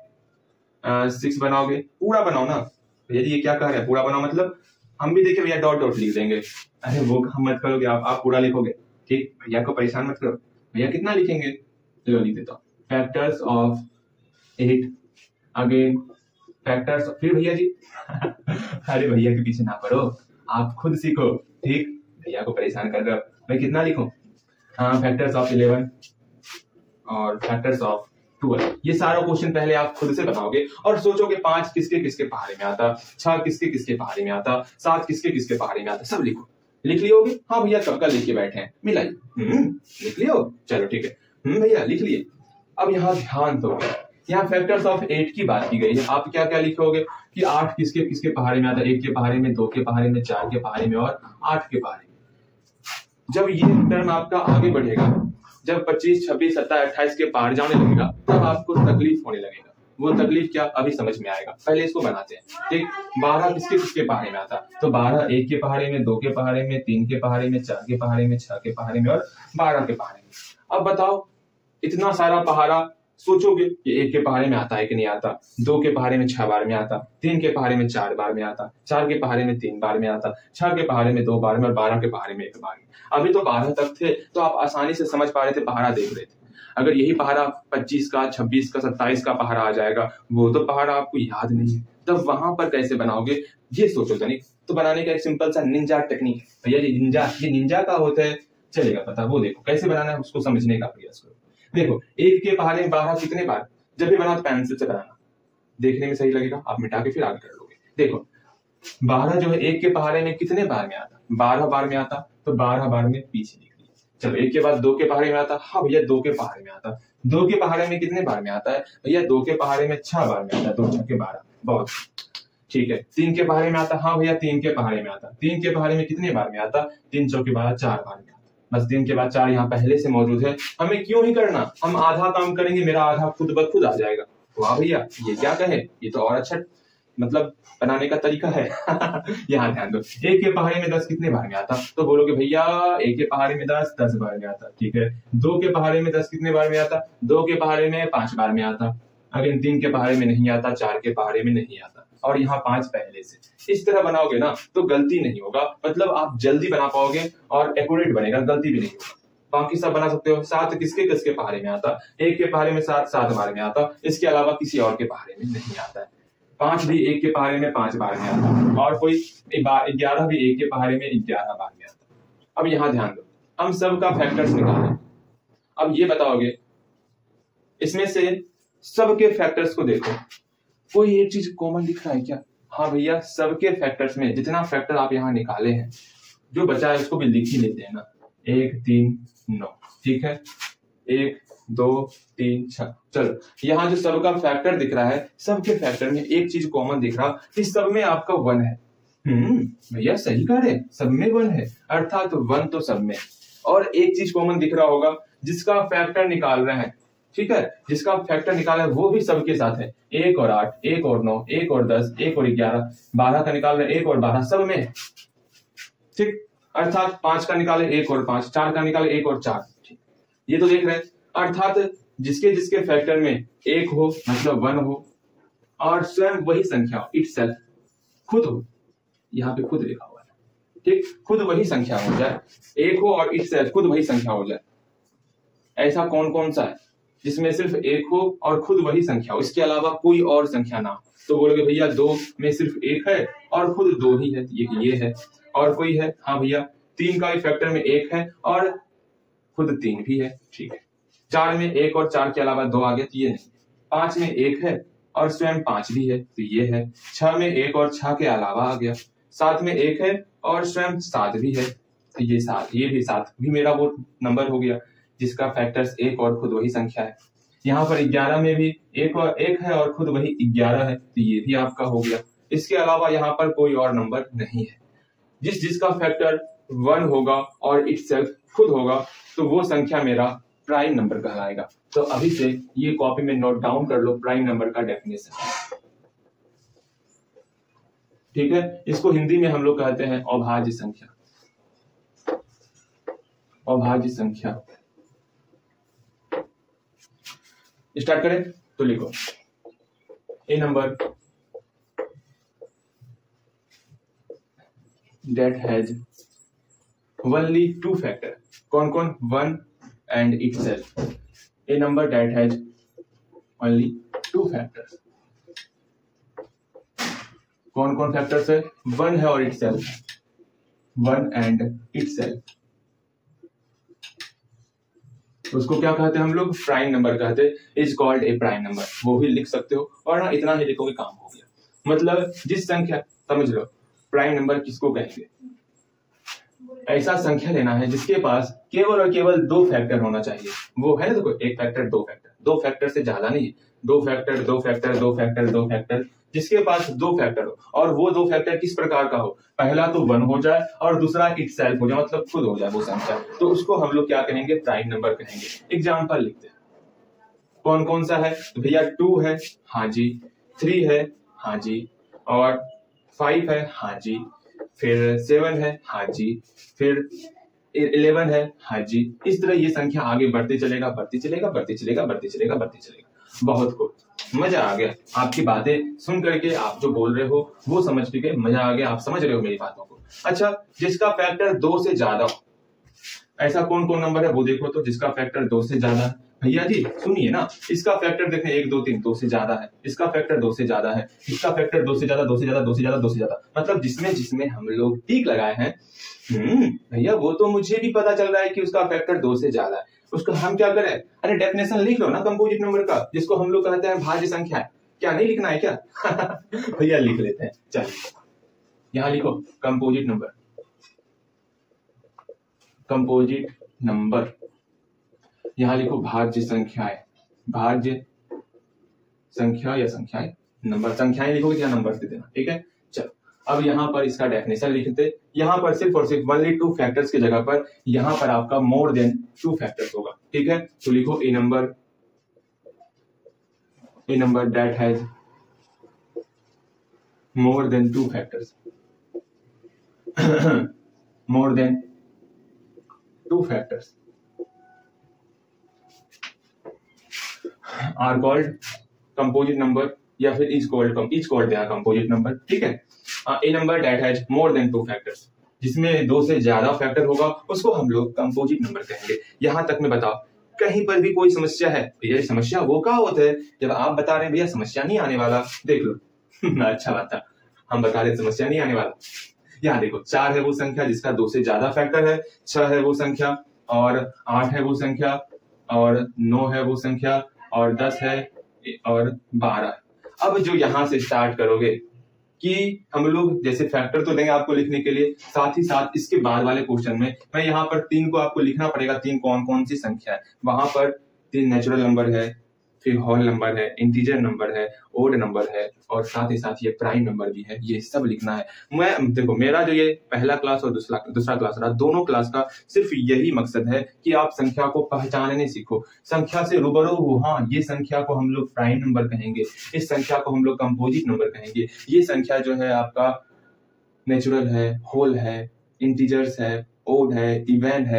6 बनाओगे, पूरा बनाओ ना। यदि ये क्या कह रहे हैं पूरा बनाओ, मतलब हम भी देखे भैया डॉट डॉट लिख देंगे, अरे वो हम मत करोगे, आप पूरा लिखोगे, ठीक। भैया को परेशान मत करो, भैया कितना लिखेंगे, चलो लिख देता हूँ, फैक्टर्स ऑफ 8, अगेन फैक्टर्स, फिर भैया जी अरे भैया के पीछे ना पड़ो, आप खुद सीखो, ठीक। भैया को परेशान कर रहे हो, मैं कितना लिखूं, फैक्टर्स ऑफ 11 और फैक्टर्स ऑफ 12, ये सारा क्वेश्चन पहले आप खुद से बनाओगे और सोचोगे 5 किसके किसके पहाड़े में आता, 6 किसके किसके पहाड़े में आता, 7 किसके किसके पहाड़े में आता, सब लिखो। लिख लियोगे, हाँ भैया कब का लिख के बैठे हैं, मिलाइए, लिख लियो, चलो ठीक है, भैया लिख लिए। अब यहाँ ध्यान दो, यहाँ फैक्टर्स ऑफ 8 की बात की गई है, आप क्या क्या लिखोगे कि 8 किसके किसके पहाड़े में आता, 1 के पहाड़े में, 2 के पहाड़े में, 4 के पहाड़े में और 8 के पहाड़े में। जब ये टर्म आपका आगे बढ़ेगा, जब 25, 26, 27, 28 के पार जाने लगेगा, तब आपको तकलीफ होने लगेगा। वो तकलीफ क्या, अभी समझ में आएगा, पहले इसको बनाते हैं, ठीक। 12 किसके किसके पहाड़े में आता, तो 12 1 के पहाड़े में, 2 के पहाड़े में, 3 के पहाड़े में, 4 के पहाड़े में, 6 के पहाड़े में और 12 के पहाड़े में। अब बताओ इतना सारा पहाड़ा, सोचोगे कि 1 के पहाड़े में आता है कि नहीं आता, 2 के पहाड़े में 6 बार में आता, 3 के पहाड़े में 4 बार में आता, 4 के पहाड़े में 3 बार में आता, 6 के पहाड़े में 2 बार में और 12 के पहाड़े में 1 बार में। अभी तो 12 तक थे तो आप आसानी से समझ पा रहे थे, पहाड़ा देख रहे थे। अगर यही पहाड़ा 25 का, 26 का, 27 का पहाड़ा आ जाएगा, वो तो पहाड़ा आपको याद नहीं है, तब वहां पर कैसे बनाओगे, ये सोचो तनिक। तो बनाने का एक सिंपल सा निंजा टेक्निक है भैया जी, निंजा, ये निंजा का होता है, चलेगा पता, वो देखो कैसे बनाना है, उसको समझने का प्रयास करो। देखो 1 के पहाड़े में 12 कितने बार, जब भी बनाओ पेंसिल से बनाना, देखने में सही लगेगा, आप मिटा के फिर आगे कर लोगे। देखो 12 जो है 1 के पहाड़े में कितने बार में आता, 12 बार में आता, तो 12 बार में पीछे लिख लिया। चलो 1 के बाद 2 के पहाड़े में आता, हाँ भैया 2 के पहाड़े में आता, 2 के पहाड़े में कितने बार में आता है भैया, 2 के पहाड़े में 6 बार में आता है, 2 6 के 12, बहुत ठीक है। 3 के पहाड़े में आता, हाँ भैया 3 के पहाड़े में आता, 3 के पहाड़े में कितने बार में आता, 3 4 के 12, 4 बार में आता, बस 3 के बाद 4 यहाँ पहले से मौजूद है, हमें क्यों ही करना, हम आधा काम करेंगे, मेरा आधा खुद ब खुद आ जाएगा। वाह भैया ये क्या कहे, ये तो और अच्छा मतलब बनाने का तरीका है। यहाँ ध्यान दो, 1 के पहाड़े में 10 कितने बार में आता, तो बोलोगे भैया 1 के पहाड़े में 10 बार में आता, ठीक है। 2 के पहाड़े में 10 कितने बार में आता, 2 के पहाड़े में 5 बार में आता, अगर 3 के पहाड़े में नहीं आता, 4 के पहाड़े में नहीं आता और यहाँ 5 पहले से। इस तरह बनाओगे ना तो गलती नहीं होगा, मतलब आप जल्दी बना पाओगे और एक्यूरेट बनेगा, गलती भी नहीं होगा। बाकी सब बना सकते हो। 7 किसके किसके पहाड़े में आता, 1 के पहाड़े में 7 बार में आता, इसके अलावा किसी और के पहाड़े में नहीं आता है। 5 भी 1 के पहाड़े में 5 बार में आता और कोई 11 भी 1 के पहाड़े में 11 बार में आता। अब यहाँ ध्यान दो, हम सब का फैक्टर्स निकालें। अब ये बताओगे इसमें से सबके फैक्टर्स को देखो, कोई एक चीज कॉमन दिख रहा है क्या? हाँ भैया, सबके फैक्टर्स में जितना फैक्टर आप यहाँ निकाले हैं, जो बचा है उसको भी लिख ही लेते हैं ना। 1 3 9, ठीक है, 1 2 3 6। चलो यहाँ जो सबका फैक्टर दिख रहा है, सबके फैक्टर में एक चीज कॉमन दिख रहा कि सब में आपका 1 है। भैया सही कह रहे, सब में 1 है, अर्थात 1 तो सब में। और एक चीज कॉमन दिख रहा होगा, जिसका फैक्टर निकाल रहे हैं, ठीक है, जिसका फैक्टर निकाला है वो भी सबके साथ है। 1 और 8, 1 और 9, 1 और 10, 1 और 11, 12 का निकाल रहे 1 और 12 सब में, ठीक। अर्थात 5 का निकाले 1 और 5, 4 का निकाले 1 और 4, ठीक। ये तो देख रहे हैं, अर्थात जिसके जिसके फैक्टर में एक हो मतलब 1 हो और स्वयं वही संख्या इटसेल्फ खुद हो, यहाँ पे खुद लिखा हुआ है, ठीक, खुद वही संख्या हो जाए, एक हो और इटसेल्फ खुद वही संख्या हो जाए। ऐसा कौन कौन सा है जिसमें सिर्फ एक हो और खुद वही संख्या हो, इसके अलावा कोई और संख्या ना हो? तो बोलोगे भैया 2 में सिर्फ एक है और खुद 2 ही है, ये है। और कोई है? हाँ भैया 3 का फैक्टर में 1 है और खुद 3 भी है, ठीक है। 4 में 1 और 4 के अलावा 2 आ गया, तो ये नहीं। 5 में 1 है और स्वयं 5 भी है, तो ये है। 6 में 1 और 6 के अलावा आ गया। 7 में 1 है और स्वयं 7 भी है, तो ये 7, ये भी 7 भी मेरा वो नंबर हो गया जिसका फैक्टर्स 1 और खुद वही संख्या है। यहाँ पर 11 में भी 1 है और खुद वही 11 है, तो ये भी आपका हो गया। इसके अलावा यहाँ पर कोई और नंबर नहीं है। जिस जिसका फैक्टर 1 होगा और इटसेल्फ खुद होगा तो वो संख्या मेरा प्राइम नंबर कहलाएगा। तो अभी से ये कॉपी में नोट डाउन कर लो प्राइम नंबर का डेफिनेशन, ठीक है। इसको हिंदी में हम लोग कहते हैं अभाज्य संख्या। अभाज्य संख्या स्टार्ट करें तो लिखो a number that has only 2 factor, कौन कौन? 1 and itself। a number that has only 2 factors, कौन कौन फैक्टर्स है? 1 है और itself, 1 and itself। उसको क्या कहते हैं हम लोग? प्राइम नंबर कहते हैं, is called a prime number. वो भी लिख सकते हो और ना इतना ही लिखोगे काम हो गया। मतलब जिस संख्या, समझ लो प्राइम नंबर किसको कहेंगे? ऐसा संख्या लेना है जिसके पास केवल और केवल 2 फैक्टर होना चाहिए। वो है ना, देखो 1 फैक्टर 2 फैक्टर, 2 फैक्टर से ज्यादा नहीं, 2 फैक्टर 2 फैक्टर 2 फैक्टर 2 फैक्टर, जिसके पास 2 फैक्टर हो और वो 2 फैक्टर किस प्रकार का हो? पहला तो 1 हो जाए और दूसरा इटसेल्फ हो जाए, मतलब खुद हो जाए वो संख्या, तो उसको हम लोग क्या कहेंगे? प्राइम नंबर कहेंगे। एग्जाम्पल लिखते हैं, कौन कौन सा है? तो भैया 2 है, हाँ जी, 3 है, हाँ जी, और 5 है, हाँ जी, फिर 7 है, हाँ जी, फिर 11 है, हाँ जी। इस तरह ये संख्या आगे बढ़ते चलेगा, बढ़ते चलेगा, बढ़ते चलेगा, बढ़ते चलेगा, बढ़ते चलेगा। बहुत खूब, मजा आ गया आपकी बातें सुन करके, आप जो बोल रहे हो वो समझ के मजा आ गया, आप समझ रहे हो मेरी बातों को। अच्छा, जिसका फैक्टर 2 से ज्यादा हो, ऐसा कौन कौन नंबर है वो देखो तो, जिसका फैक्टर 2 से ज्यादा है। भैया जी सुनिए ना, इसका फैक्टर देखें 1 2 3 2 से ज्यादा है, इसका फैक्टर 2 से ज्यादा है, इसका फैक्टर 2 से ज्यादा 2 से ज्यादा 2 से ज्यादा 2 से ज्यादा, मतलब जिसमें जिसमें हम लोग टिक लगाए हैं। भैया वो तो मुझे भी पता चल रहा है कि उसका फैक्टर 2 से ज्यादा है, उसको हम क्या करें? अरे डेफिनेशन लिख लो ना कंपोजिट नंबर का, जिसको हम लोग कहते हैं भाज्य संख्या। क्या नहीं लिखना है क्या? भैया लिख लेते हैं, चलिए यहाँ लिखो कंपोजिट नंबर। कंपोजिट नंबर यहां लिखो भाज्य संख्याएं, भाज्य संख्या या संख्याएं, नंबर, संख्याएं लिखोगे क्या नंबर दे देना, ठीक है। चलो अब यहां पर इसका डेफिनेशन लिखते, यहां पर सिर्फ और सिर्फ ओनली 2 फैक्टर्स की जगह पर यहां पर आपका मोर देन 2 फैक्टर्स होगा, ठीक है। तो लिखो a number that has more than 2 factors, more than 2 factors are called composite number, या फिर इज कॉल्ड कंपोजिट नंबर, ठीक है। A number that has more than 2 factors, जिसमें 2 से ज्यादा फैक्टर होगा उसको हम लोग कंपोजिट नंबर कहेंगे। यहां तक में बताओ कहीं पर भी कोई समस्या है? भैया समस्या वो क्या होता है जब आप बता रहे हैं भैया समस्या नहीं आने वाला, देख लो अच्छा बात है, हम बता रहे समस्या नहीं आने वाला। यहाँ देखो 4 है वो संख्या जिसका 2 से ज्यादा फैक्टर है, 6 है वो संख्या, और 8 है वो संख्या, और 9 है वो संख्या, और 10 है, और 12। अब जो यहां से स्टार्ट करोगे कि हम लोग जैसे फैक्टर तो देंगे आपको लिखने के लिए, साथ ही साथ इसके बाद वाले क्वेश्चन में मैं यहाँ पर 3 को आपको लिखना पड़ेगा, 3 कौन कौन सी संख्या है। वहां पर 3 नेचुरल नंबर है, फिर होल नंबर है, इंटीजर नंबर है, ओड नंबर है, और साथ ही साथ ये प्राइम नंबर भी है, ये सब लिखना है। मैं देखो मेरा जो ये पहला क्लास और दूसरा क्लास रहा, दोनों क्लास का सिर्फ यही मकसद है कि आप संख्या को पहचानने सीखो, संख्या से रूबरू हो। हाँ, ये संख्या को हम लोग प्राइम नंबर कहेंगे, इस संख्या को हम लोग कंपोजिट नंबर कहेंगे, ये संख्या जो है आपका नेचुरल है, होल है, इंटीजर्स है, ओड है, इवन है,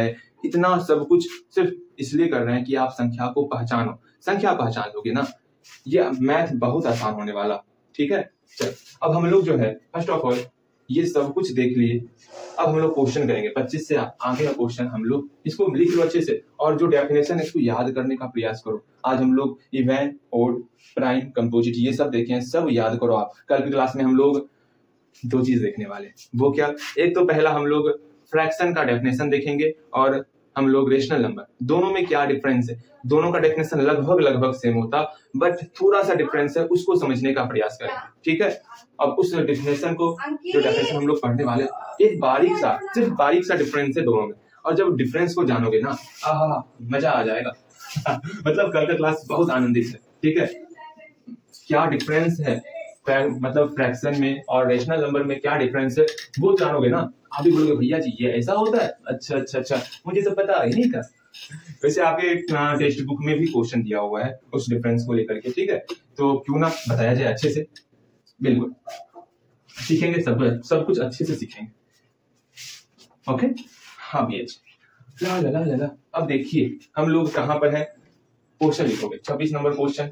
इतना सब कुछ सिर्फ इसलिए कर रहे हैं कि आप संख्या को पहचानो। संख्या पहचान लोगे ना, ये मैथ बहुत आसान होने वाला। ठीक है, चल अब हम लोग जो है फर्स्ट ऑफ ऑल ये सब कुछ देख लिए। अब हम लोग क्वेश्चन करेंगे 25 से आगे का क्वेश्चन। हम लोग इसको लिख लो अच्छे से, और जो डेफिनेशन है इसको याद करने का प्रयास करो। आज हम लोग इवन, ओड, प्राइम, कंपोजिट ये सब देखे हैं, सब याद करो आप। कल की क्लास में हम लोग 2 चीज देखने वाले, वो क्या, एक तो पहला हम लोग फ्रैक्शन का डेफिनेशन देखेंगे, और हम लोग रेशनल नंबर, दोनों में क्या डिफरेंस है। दोनों का डेफिनेशन लगभग सेम होता, बट थोड़ा सा डिफरेंस है, उसको समझने का प्रयास करें। ठीक है, अब उस डेफिनेशन को, जो डेफिनेशन हम लोग पढ़ने वाले, एक बारीक सा, सिर्फ बारीक सा डिफरेंस है दोनों में, और जब डिफरेंस को जानोगे ना, मजा आ जाएगा। मतलब कल का क्लास बहुत आनंदित है। ठीक है, क्या डिफरेंस है मतलब फ्रैक्शन में और रेशनल नंबर में क्या डिफरेंस है, वो जानोगे ना, आप भी बोलोगे भैया जी ये ऐसा होता है, अच्छा मुझे तो पता ही नहीं था। वैसे आपके टेक्स्ट बुक में भी क्वेश्चन दिया हुआ है उस डिफरेंस को लेकर के। ठीक है, तो क्यों ना बताया जाए अच्छे से। बिल्कुल सीखेंगे, सब कुछ अच्छे से सीखेंगे। ओके, हाँ भैया जी, ला ला ला ला। अब देखिए हम लोग कहाँ पर है, क्वेश्चन लिखोगे 26 नंबर क्वेश्चन।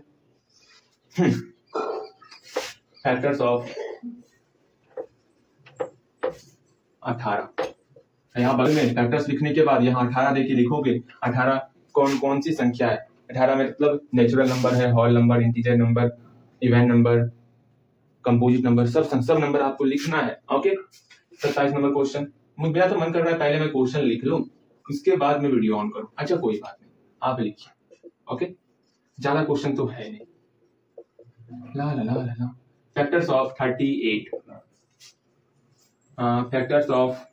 Factors of 18। यहाँ बगल में फैक्टर्स लिखने के बाद यहाँ 18 देखिए लिखोगे। 18 कौन कौन सी संख्या है। 18 में मतलब नेचुरल नंबर है, whole number, integer number, even number, composite number, सब नंबर आपको लिखना है। Okay, 27 number question. मेरा तो मन कर रहा है पहले मैं क्वेश्चन लिख लूं, उसके बाद में वीडियो ऑन करूं। अच्छा कोई बात नहीं, आप लिखिए। ओके, ज्यादा क्वेश्चन तो है नहीं। ला ला ला ला। फैक्टर्स ऑफ 38, फैक्टर्स ऑफ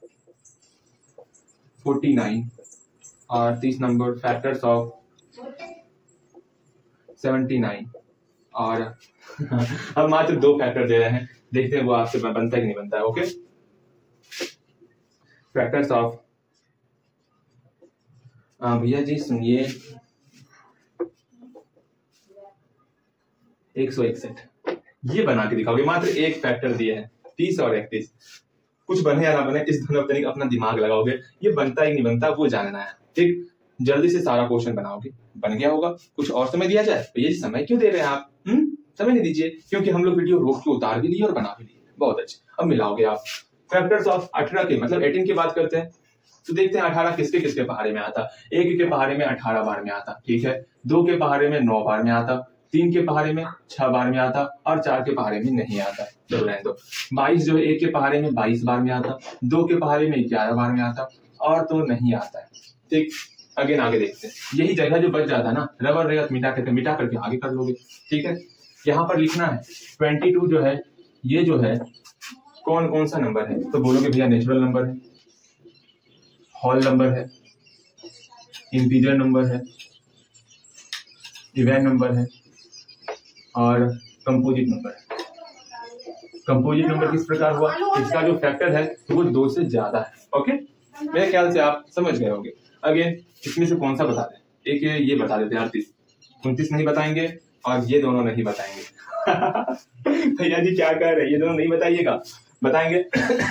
49, और 30 नंबर फैक्टर्स ऑफ 79, और हम मात्र 2 फैक्टर दे रहे हैं, देखते हैं वो आपसे बनता है कि नहीं बनता है। ओके, फैक्टर्स ऑफ, भैया जी सुनिए, 161 ये बना के दिखाओगे। मात्र एक फैक्टर दिए हैं, 30 और 31। कुछ बने या ना बने, इस दोनों तरीके अपना दिमाग लगाओगे, ये बनता ही नहीं बनता वो जानना है। ठीक, जल्दी से सारा क्वेश्चन बनाओगे। बन गया होगा, कुछ और समय दिया जाए। तो ये समय क्यों दे रहे हैं आप, समय नहीं दीजिए, क्योंकि हम लोग वीडियो रोक के उतार भी लिए और बना भी लिए। बहुत अच्छे, अब मिलाओगे आप। फैक्टर्स ऑफ 18 के मतलब 18 की बात करते हैं, तो देखते हैं 18 किसके किसके पहाड़े में आता। 1 के पहाड़े में 18 बार में आता। ठीक है, 2 के पहाड़े में 9 बार में आता, 3 के पहाड़े में 6 बार में आता, और 4 के पहाड़े में नहीं आता। चलो रहने दो। 22 जो है 1 के पहाड़े में 22 बार में आता, 2 के पहाड़े में 11 बार में आता, और तो नहीं आता है। ठीक, अगेन आगे देखते हैं। यही जगह जो बच जाता है ना, रबर रहेगा मिटा करके आगे कर लोगे। ठीक है, यहाँ पर लिखना है 22 जो है, ये जो है कौन कौन सा नंबर है, तो बोलोगे भैया नेचुरल नंबर है, होल नंबर है, इंटीजर नंबर है, इवन नंबर है, और कंपोजिट नंबर है। कंपोजिट नंबर किस प्रकार हुआ, इसका जो फैक्टर है वो 2 से ज्यादा है। ओके, मेरे ख्याल से आप समझ गए होंगे। अगेन इसमें से कौन सा बता दें, एक ये बता देते हैं 38, 29 नहीं बताएंगे, और ये दोनों नहीं बताएंगे। भैया जी क्या कह रहे हैं, ये दोनों नहीं बताइएगा, बताएंगे।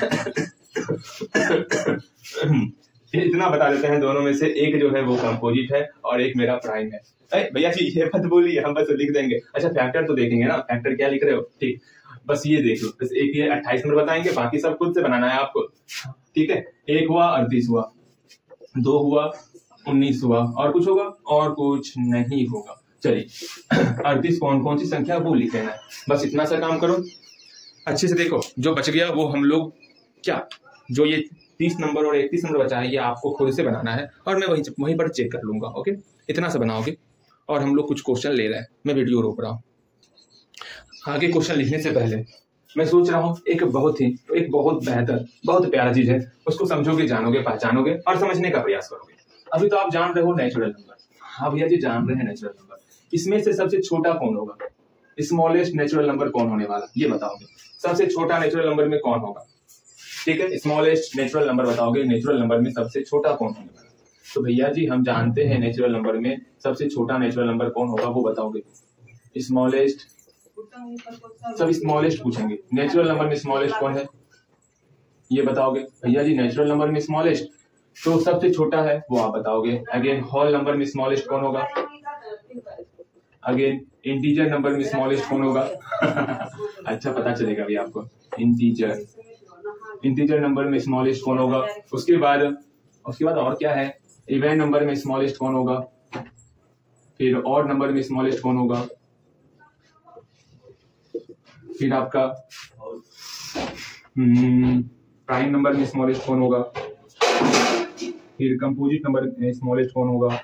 इतना बता देते हैं, दोनों में से एक जो है वो कंपोजिट है और एक मेरा प्राइम है। भैया जी ये मत बोलिए, हम बस लिख देंगे। अच्छा फैक्टर तो देखेंगे ना, फैक्टर क्या लिख रहे हो। ठीक, बस ये देख लो, बस एक ये 28 नंबर बताएंगे, बाकी सब खुद से बनाना है आपको। ठीक है, 1 हुआ 38 हुआ, 2 हुआ 19 हुआ, और कुछ होगा, और कुछ नहीं होगा। चलिए 38 कौन कौन सी संख्या वो लिख लेना है, बस इतना सा काम करो। अच्छे से देखो, जो बच गया वो हम लोग क्या, जो ये 30 नंबर और 31 नंबर बचा है, ये आपको खुद से बनाना है, और मैं वहीं पर चेक कर लूंगा। ओके, इतना सा बनाओगे, और हम लोग कुछ क्वेश्चन ले रहे हैं, मैं वीडियो रोक रहा हूँ। आगे क्वेश्चन लिखने से पहले मैं सोच रहा हूँ एक बहुत बेहतर, बहुत प्यारा चीज है, उसको समझोगे, जानोगे, पहचानोगे और समझने का प्रयास करोगे। अभी तो आप जान रहे हो नेचुरल नंबर। हाँ भैया जी जान रहे हैं नेचुरल नंबर। इसमें से सबसे छोटा कौन होगा, स्मॉलेस्ट नेचुरल नंबर कौन होने वाला, ये बताओगे। सबसे छोटा नेचुरल नंबर में कौन होगा, ठीक है, स्मॉलेस्ट नेचुरल नंबर बताओगे। नेचुरल नंबर में सबसे छोटा कौन होने वाला, तो भैया जी हम जानते हैं नेचुरल नंबर में सबसे छोटा नेचुरल नंबर कौन होगा, वो बताओगे। स्मॉलेस्ट, सब स्मॉलेस्ट पूछेंगे। नेचुरल नंबर में स्मॉलेस्ट कौन है, ये बताओगे। भैया जी नेचुरल नंबर में स्मॉलेस्ट तो सबसे छोटा है वो आप बताओगे। अगेन होल नंबर में स्मॉलेस्ट कौन होगा? अगेन इंटीजर नंबर में स्मॉलेस्ट कौन होगा? अच्छा पता चलेगा अभी आपको। इंटीजर नंबर में स्मॉलेस्ट कौन होगा? उसके बाद और क्या है? इवन नंबर में स्मॉलेस्ट कौन होगा? फिर ऑड नंबर में स्मॉलेस्ट कौन होगा? फिर आपका प्राइम नंबर में स्मॉलेस्ट कौन होगा? फिर कंपोजिट नंबर में स्मॉलेस्ट कौन होगा?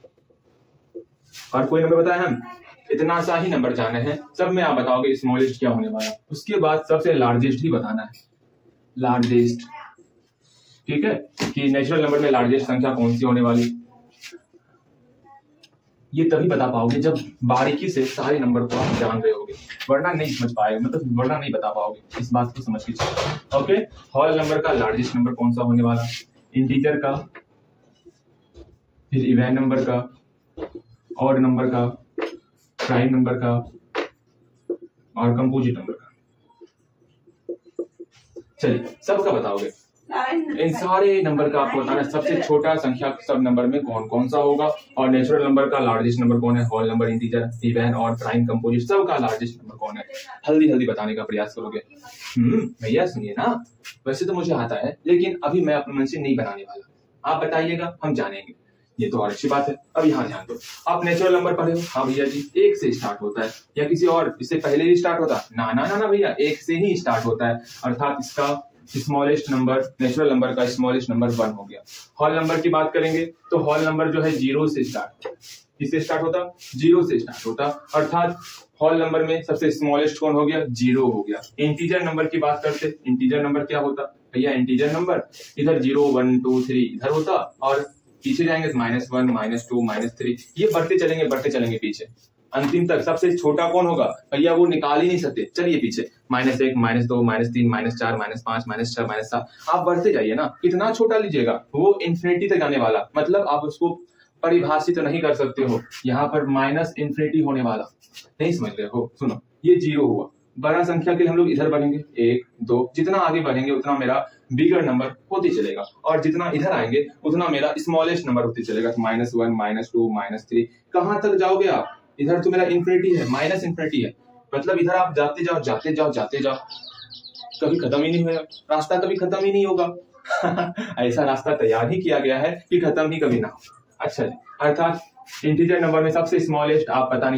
और कोई नंबर बताया? हम इतना सा ही नंबर जाने हैं, सब में आप बताओगे स्मॉलेस्ट क्या होने वाला। उसके बाद सबसे लार्जेस्ट ही बताना है, लार्जेस्ट। ठीक है, कि नेचुरल नंबर में लार्जेस्ट संख्या कौन सी होने वाली। ये तभी बता पाओगे जब बारीकी से सारे नंबर को आप जान रहे होगे, वरना नहीं समझ पाएगा, मतलब वरना नहीं बता पाओगे। इस बात को समझ के चलो। ओके, होल नंबर का लार्जेस्ट नंबर कौन सा होने वाला? इंटीजर का, फिर इवन नंबर का, ऑड नंबर का, प्राइम नंबर का और कंपोजिट नंबर का। चलिए सबका बताओगे। इन सारे नंबर का आपको बताना सबसे छोटा संख्या सब नंबर में कौन कौन सा होगा, और नेचुरल नंबर का लार्जेस्ट नंबर कौन है, होल नंबर, इंटीजर, इवन और प्राइम, कंपोजिट, सबका लार्जेस्ट नंबर कौन है। हल्दी बताने का प्रयास करोगे। भैया सुनिए ना, वैसे तो मुझे आता है, लेकिन अभी मैं अपने मन से नहीं बनाने वाला, आप बताइएगा, हम जानेंगे। ये तो और अच्छी बात है। अब यहाँ ध्यान दो, आप नेचुरल नंबर पढ़े हो? हाँ भैया जी, 1 से स्टार्ट होता है, या किसी और इससे पहले ही स्टार्ट होता है? ना ना ना ना भैया, 1 से ही स्टार्ट होता है, अर्थात इसका स्मॉलेस्ट नंबर, नेचुरल नंबर का स्मॉलेस्ट नंबर 1 हो गया। होल नंबर की बात करेंगे तो होल नंबर जो है 0 से स्टार्ट, किससे स्टार्ट होता? 0 से स्टार्ट होता, अर्थात होल नंबर में सबसे स्मॉलेस्ट कौन हो गया? 0 हो गया। इंटीजर नंबर की बात करते, इंटीजर नंबर क्या होता भैया? इंटीजर नंबर इधर 0 1 2 3 इधर होता, और पीछे जाएंगे -1 -2 -3, ये बढ़ते चलेंगे पीछे अंतिम तक। सबसे छोटा कौन होगा भैया? वो निकाल ही नहीं सकते। चलिए पीछे -1 -2 -3 -4 -5 -6 -7, आप बढ़ते जाइए ना। कितना छोटा लीजिएगा, वो इन्फिनिटी तक जाने वाला, मतलब आप उसको परिभाषित तो नहीं कर सकते हो। यहाँ पर -इन्फिनिटी होने वाला, नहीं समझ रहे हो? सुनो, ये 0 हुआ। बड़ा संख्या के लिए हम लोग इधर बढ़ेंगे 1 2, जितना आगे बढ़ेंगे उतना मेरा बिगर नंबर होते चलेगा, और जितना इधर आएंगे उतना मेरा स्मॉलेस्ट नंबर होते चलेगा। -1 -2 -3, कहाँ तक जाओगे आप? इधर तो मेरा इन्फिनिटी है, माइनस इन्फिनिटी है, मतलब इधर आप जाते जाओ, कभी खत्म ही नहीं होगा रास्ता, कभी खत्म ही नहीं होगा। ऐसा रास्ता तैयार ही किया गया है कि खत्म ही कभी ना हो। अच्छा जी, अर्थात इंटीजर नंबर में सबसे स्मॉलेस्ट आप पता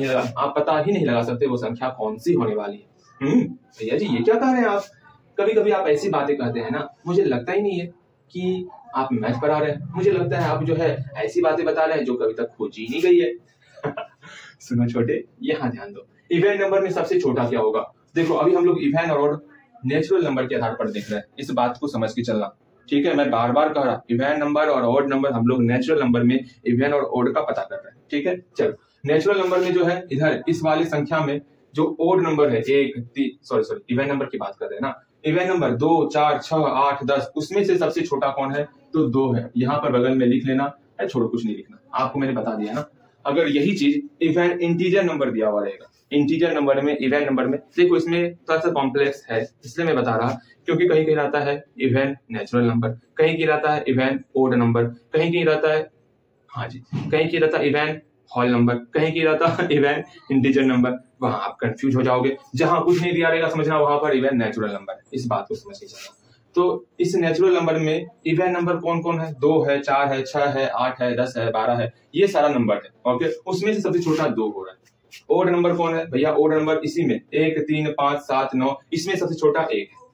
ही नहीं लगा सकते वो संख्या कौन सी होने वाली है। भैया जी ये क्या कह रहे हैं आप? कभी कभी आप ऐसी बातें कहते हैं ना, मुझे लगता ही नहीं है कि आप मैथ पढ़ा रहे हैं, मुझे लगता है आप जो है ऐसी बातें बता रहे हैं जो कभी तक खोजी नहीं गई है। सुनो छोटे, यहाँ ध्यान दो, इवन नंबर में सबसे छोटा क्या होगा? देखो अभी हम लोग इवन और ऑड नेचुरल नंबर के आधार पर देख रहे हैं, इस बात को समझ के चलना। ठीक है, मैं बार बार कह रहा, इवन नंबर और ऑड नंबर हम लोग नेचुरल नंबर में इवन और ऑड का पता कर रहे हैं। ठीक है, चलो नेचुरल नंबर में जो है इधर इस वाली संख्या में जो ओड नंबर है 1 3 इवन नंबर की बात कर रहे हैं ना, इवन नंबर 2 4 6 8 10, उसमें से सबसे छोटा कौन है? तो 2 है। यहाँ पर बगल में लिख लेना है, छोड़ो कुछ नहीं लिखना, आपको मैंने बता दिया ना। अगर यही चीज इवन इंटीजर नंबर दिया हुआ रहेगा, इंटीजर नंबर में इवन नंबर में, देखो इसमें थोड़ा सा कॉम्प्लेक्स है, इसलिए मैं बता रहा, क्योंकि कहीं कहीं रहता है इवन नेचुरल नंबर, कहीं की रहता है इवन ओड नंबर, कहीं की रहता है, हाँ जी, कहीं की रहता है इवन होल नंबर, कहीं की रहता है इवन इंटीजर नंबर, वहां आप कंफ्यूज हो जाओगे। जहां कुछ नहीं दिया रहेगा समझना वहां पर इवन नेचुरल नंबर है, इस बात को समझ के चलना। तो इस नेचुरल नंबर में इवन नंबर कौन कौन है? 2 है, 4 है, 6 है, 8 है, 10 है, 12 है, ये सारा नंबर है। ओके, उसमें से सबसे छोटा 2 हो रहा है। ओड नंबर कौन है भैया? ओड नंबर इसी में 1 3 5 7 9, इसमें सबसे छोटा 1 है।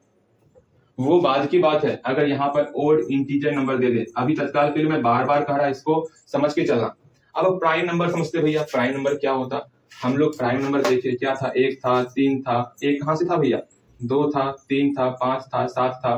वो बाद की बात है, अगर यहाँ पर ओड इंटीजर नंबर दे दे, अभी तत्काल के लिए मैं बार बार कह रहा, इसको समझ के चलना। अब प्राइम नंबर समझते भैया, प्राइम नंबर क्या होता? हम लोग प्राइम नंबर देखिए क्या था, 1 था, 3 था, 1 कहां से था भैया? 2 था, 3 था, 5 था, 7 था,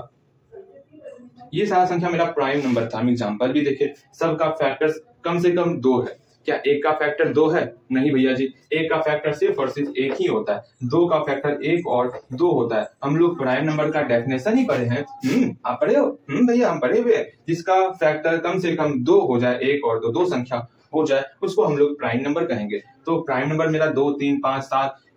ये सारा संख्या मेरा प्राइम नंबर था। हम एग्जाम्पल भी देखे, सबका फैक्टर्स कम से कम 2 है। क्या 1 का फैक्टर 2 है? नहीं भैया जी, 1 का फैक्टर सिर्फ और सिर्फ 1 ही होता है। 2 का फैक्टर 1 और 2 होता है। हम लोग प्राइम नंबर का डेफिनेशन ही पढ़े हैं। आप पढ़े हो? भैया हम पढ़े हुए हैं। जिसका फैक्टर कम से कम 2 हो जाए, 1 और 2 संख्या हो जाए, उसको हम लोग प्राइम नंबर कहेंगे। तो प्राइम नंबर मेरा 2 3 5 7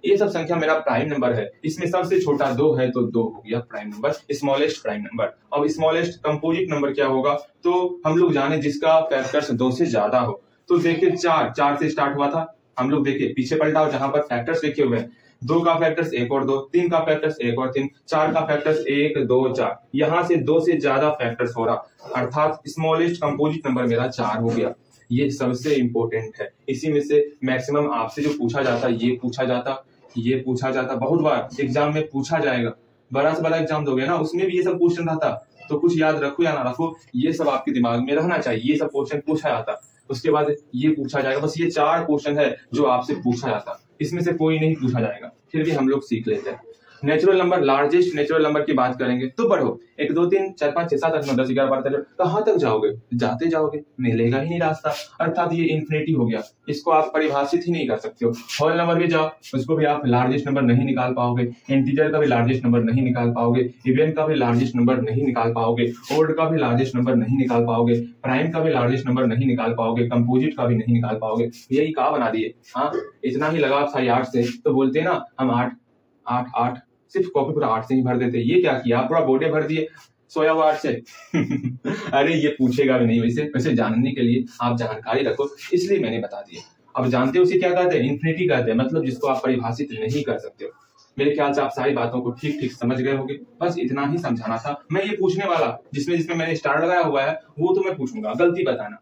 ये सब संख्या मेरा प्राइम नंबर है, इसमें सबसे छोटा 2 है तो 2 हो गया prime number, smallest prime number. अब स्मॉलेस्ट कंपोजिट नंबर क्या होगा, तो हम लोग जाने जिसका फैक्टर्स 2 से ज्यादा हो। तो देखिए 4 से स्टार्ट हुआ था, हम लोग देखिए पीछे पलटाओ जहां पर फैक्टर्स लिखे हुए हैं, 2 का फैक्टर्स 1 और 2, 3 का फैक्टर्स 1 और 3, 4 का फैक्टर्स 1 2 4, यहाँ से 2 से ज्यादा फैक्टर्स हो रहा, अर्थात स्मॉलेस्ट कंपोजिट नंबर मेरा 4 हो गया। ये सबसे इंपॉर्टेंट है, इसी में से मैक्सिमम आपसे जो पूछा जाता, ये पूछा जाता बहुत बार एग्जाम में पूछा जाएगा। बड़ा से बड़ा एग्जाम दोगे ना, उसमें भी ये सब क्वेश्चन रहता, तो कुछ याद रखो या ना रखो, ये सब आपके दिमाग में रहना चाहिए, ये सब क्वेश्चन पूछा जाता। उसके बाद ये पूछा जाएगा, बस ये 4 क्वेश्चन है जो आपसे पूछा जाता, इसमें से कोई नहीं पूछा जाएगा, फिर भी हम लोग सीख लेते हैं। Natural number, largest natural number की बात करेंगे तो बढ़ो 1 2 3 4 5 6 7 8 9 10 11 12 13, कहां तक जाओगे, जाते जाओगे, मिलेगा ही नहीं रास्ता, अर्थात ये इन्फिनिटी हो गया, इसको आप परिभाषित ही नहीं कर सकते हो। होल नंबर भी जाओ, उसको भी आप लार्जेस्ट नंबर नहीं निकाल पाओगे, इंटीजर का भी लार्जेस्ट नंबर नहीं निकाल पाओगे, इवन का भी लार्जेस्ट नंबर नहीं निकाल पाओगे, ओड का भी लार्जेस्ट नंबर नहीं निकाल पाओगे, प्राइम का भी लार्जेस्ट नंबर नहीं निकाल पाओगे, कंपोजिट का भी नहीं निकाल पाओगे। यही कहा बना दिए, हाँ इतना ही लगा सारी 8 से, तो बोलते ना हम 8 8 8, सिर्फ कॉपी पूरा 8 से ही भर देते। ये क्या किया, पूरा बोर्डे भर दिए, सोया हुआ 8 से। अरे ये पूछेगा भी नहीं, वैसे जानने के लिए आप जानकारी रखो, इसलिए मैंने बता दिया। अब जानते हो उसे क्या कहते हैं, इन्फिनिटी कहते हैं, मतलब जिसको आप परिभाषित नहीं कर सकते हो। मेरे ख्याल से आप सारी बातों को ठीक ठीक समझ गए होंगे, बस इतना ही समझाना था। मैं ये पूछने वाला जिसमें मैंने स्टार लगाया हुआ है वो तो मैं पूछूंगा, गलती बताना।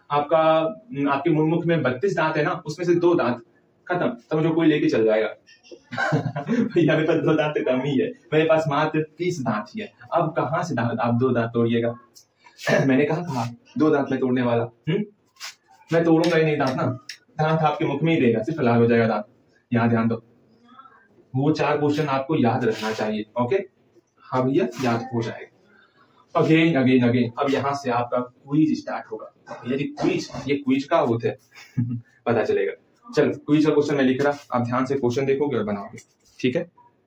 आपके मुख में 32 दांत है ना, उसमें से 2 दांत खत्म, तब जो कोई लेके चल जाएगा। भैया मेरे पास 2 दांत कम ही है, मेरे पास मात्र 30 दांत ही है, अब कहां से आप 2 दांत तोड़िएगा। मैंने कहा था 2 दांत में तोड़ने वाला, मैं तोड़ूंगा ही नहीं दांत ना, दांत आपके मुख में ही देगा, सिर्फ लाल हो जाएगा दांत। यहाँ ध्यान दो, वो 4 क्वेश्चन आपको याद रखना चाहिए। ओके, हाँ भैया याद हो जाएगा। अगेन अगेन अगेन, अब यहाँ से आपका क्विज स्टार्ट होगा। भैया जी क्विज, ये क्विज का होता है पता चलेगा। चल क्विज का क्वेश्चन मैं लिख रहा, आप ध्यान से क्वेश्चन देखोगे और बनाओगे, ठीक है।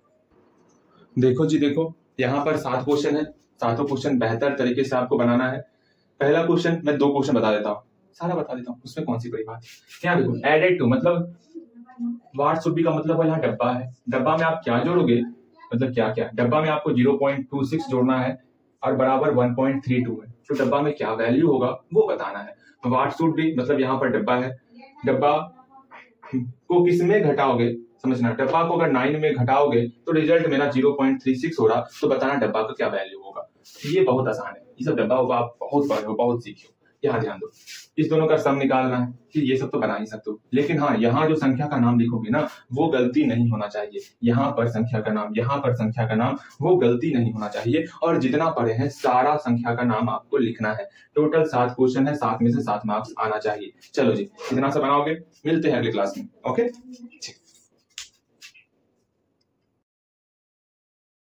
देखो जी देखो, यहाँ पर 7 क्वेश्चन है, 7 क्वेश्चन बेहतर तरीके से आपको बनाना है। पहला क्वेश्चन, मैं 2 क्वेश्चन बता देता हूँ, सारा बता देता हूँ, उसमें कौन सी बड़ी बात है। यहाँ देखो, एडेड टू मतलब व्हाट शुड बी का मतलब यहाँ डब्बा है, डब्बा में आप क्या जोड़ोगे, मतलब क्या क्या, डब्बा में आपको 0.26 जोड़ना है और बराबर 1.32 है, तो डब्बा में क्या वैल्यू होगा वो बताना है। व्हाट शुड बी मतलब यहाँ पर डब्बा है, डब्बा को किस में घटाओगे, समझना, डब्बा को अगर 9 में घटाओगे तो रिजल्ट मेरा 0.36 हो रहा, तो बताना डब्बा का क्या वैल्यू होगा। ये बहुत आसान है, ये सब डब्बा होगा आप बहुत पढ़े हो, बहुत सीखे हो। यहाँ ध्यान दो, इस दोनों का सम निकालना है, कि ये सब तो बना ही सकते हो, लेकिन हाँ यहाँ जो संख्या का नाम लिखोगे ना वो गलती नहीं होना चाहिए। यहाँ पर संख्या का नाम, यहाँ पर संख्या का नाम, वो गलती नहीं होना चाहिए। और जितना पढ़े हैं सारा संख्या का नाम आपको लिखना है। टोटल 7 क्वेश्चन है, 7 में से 7 मार्क्स आना चाहिए। चलो जी, इतना सा बनाओगे, मिलते हैं अगली क्लास में। ओके।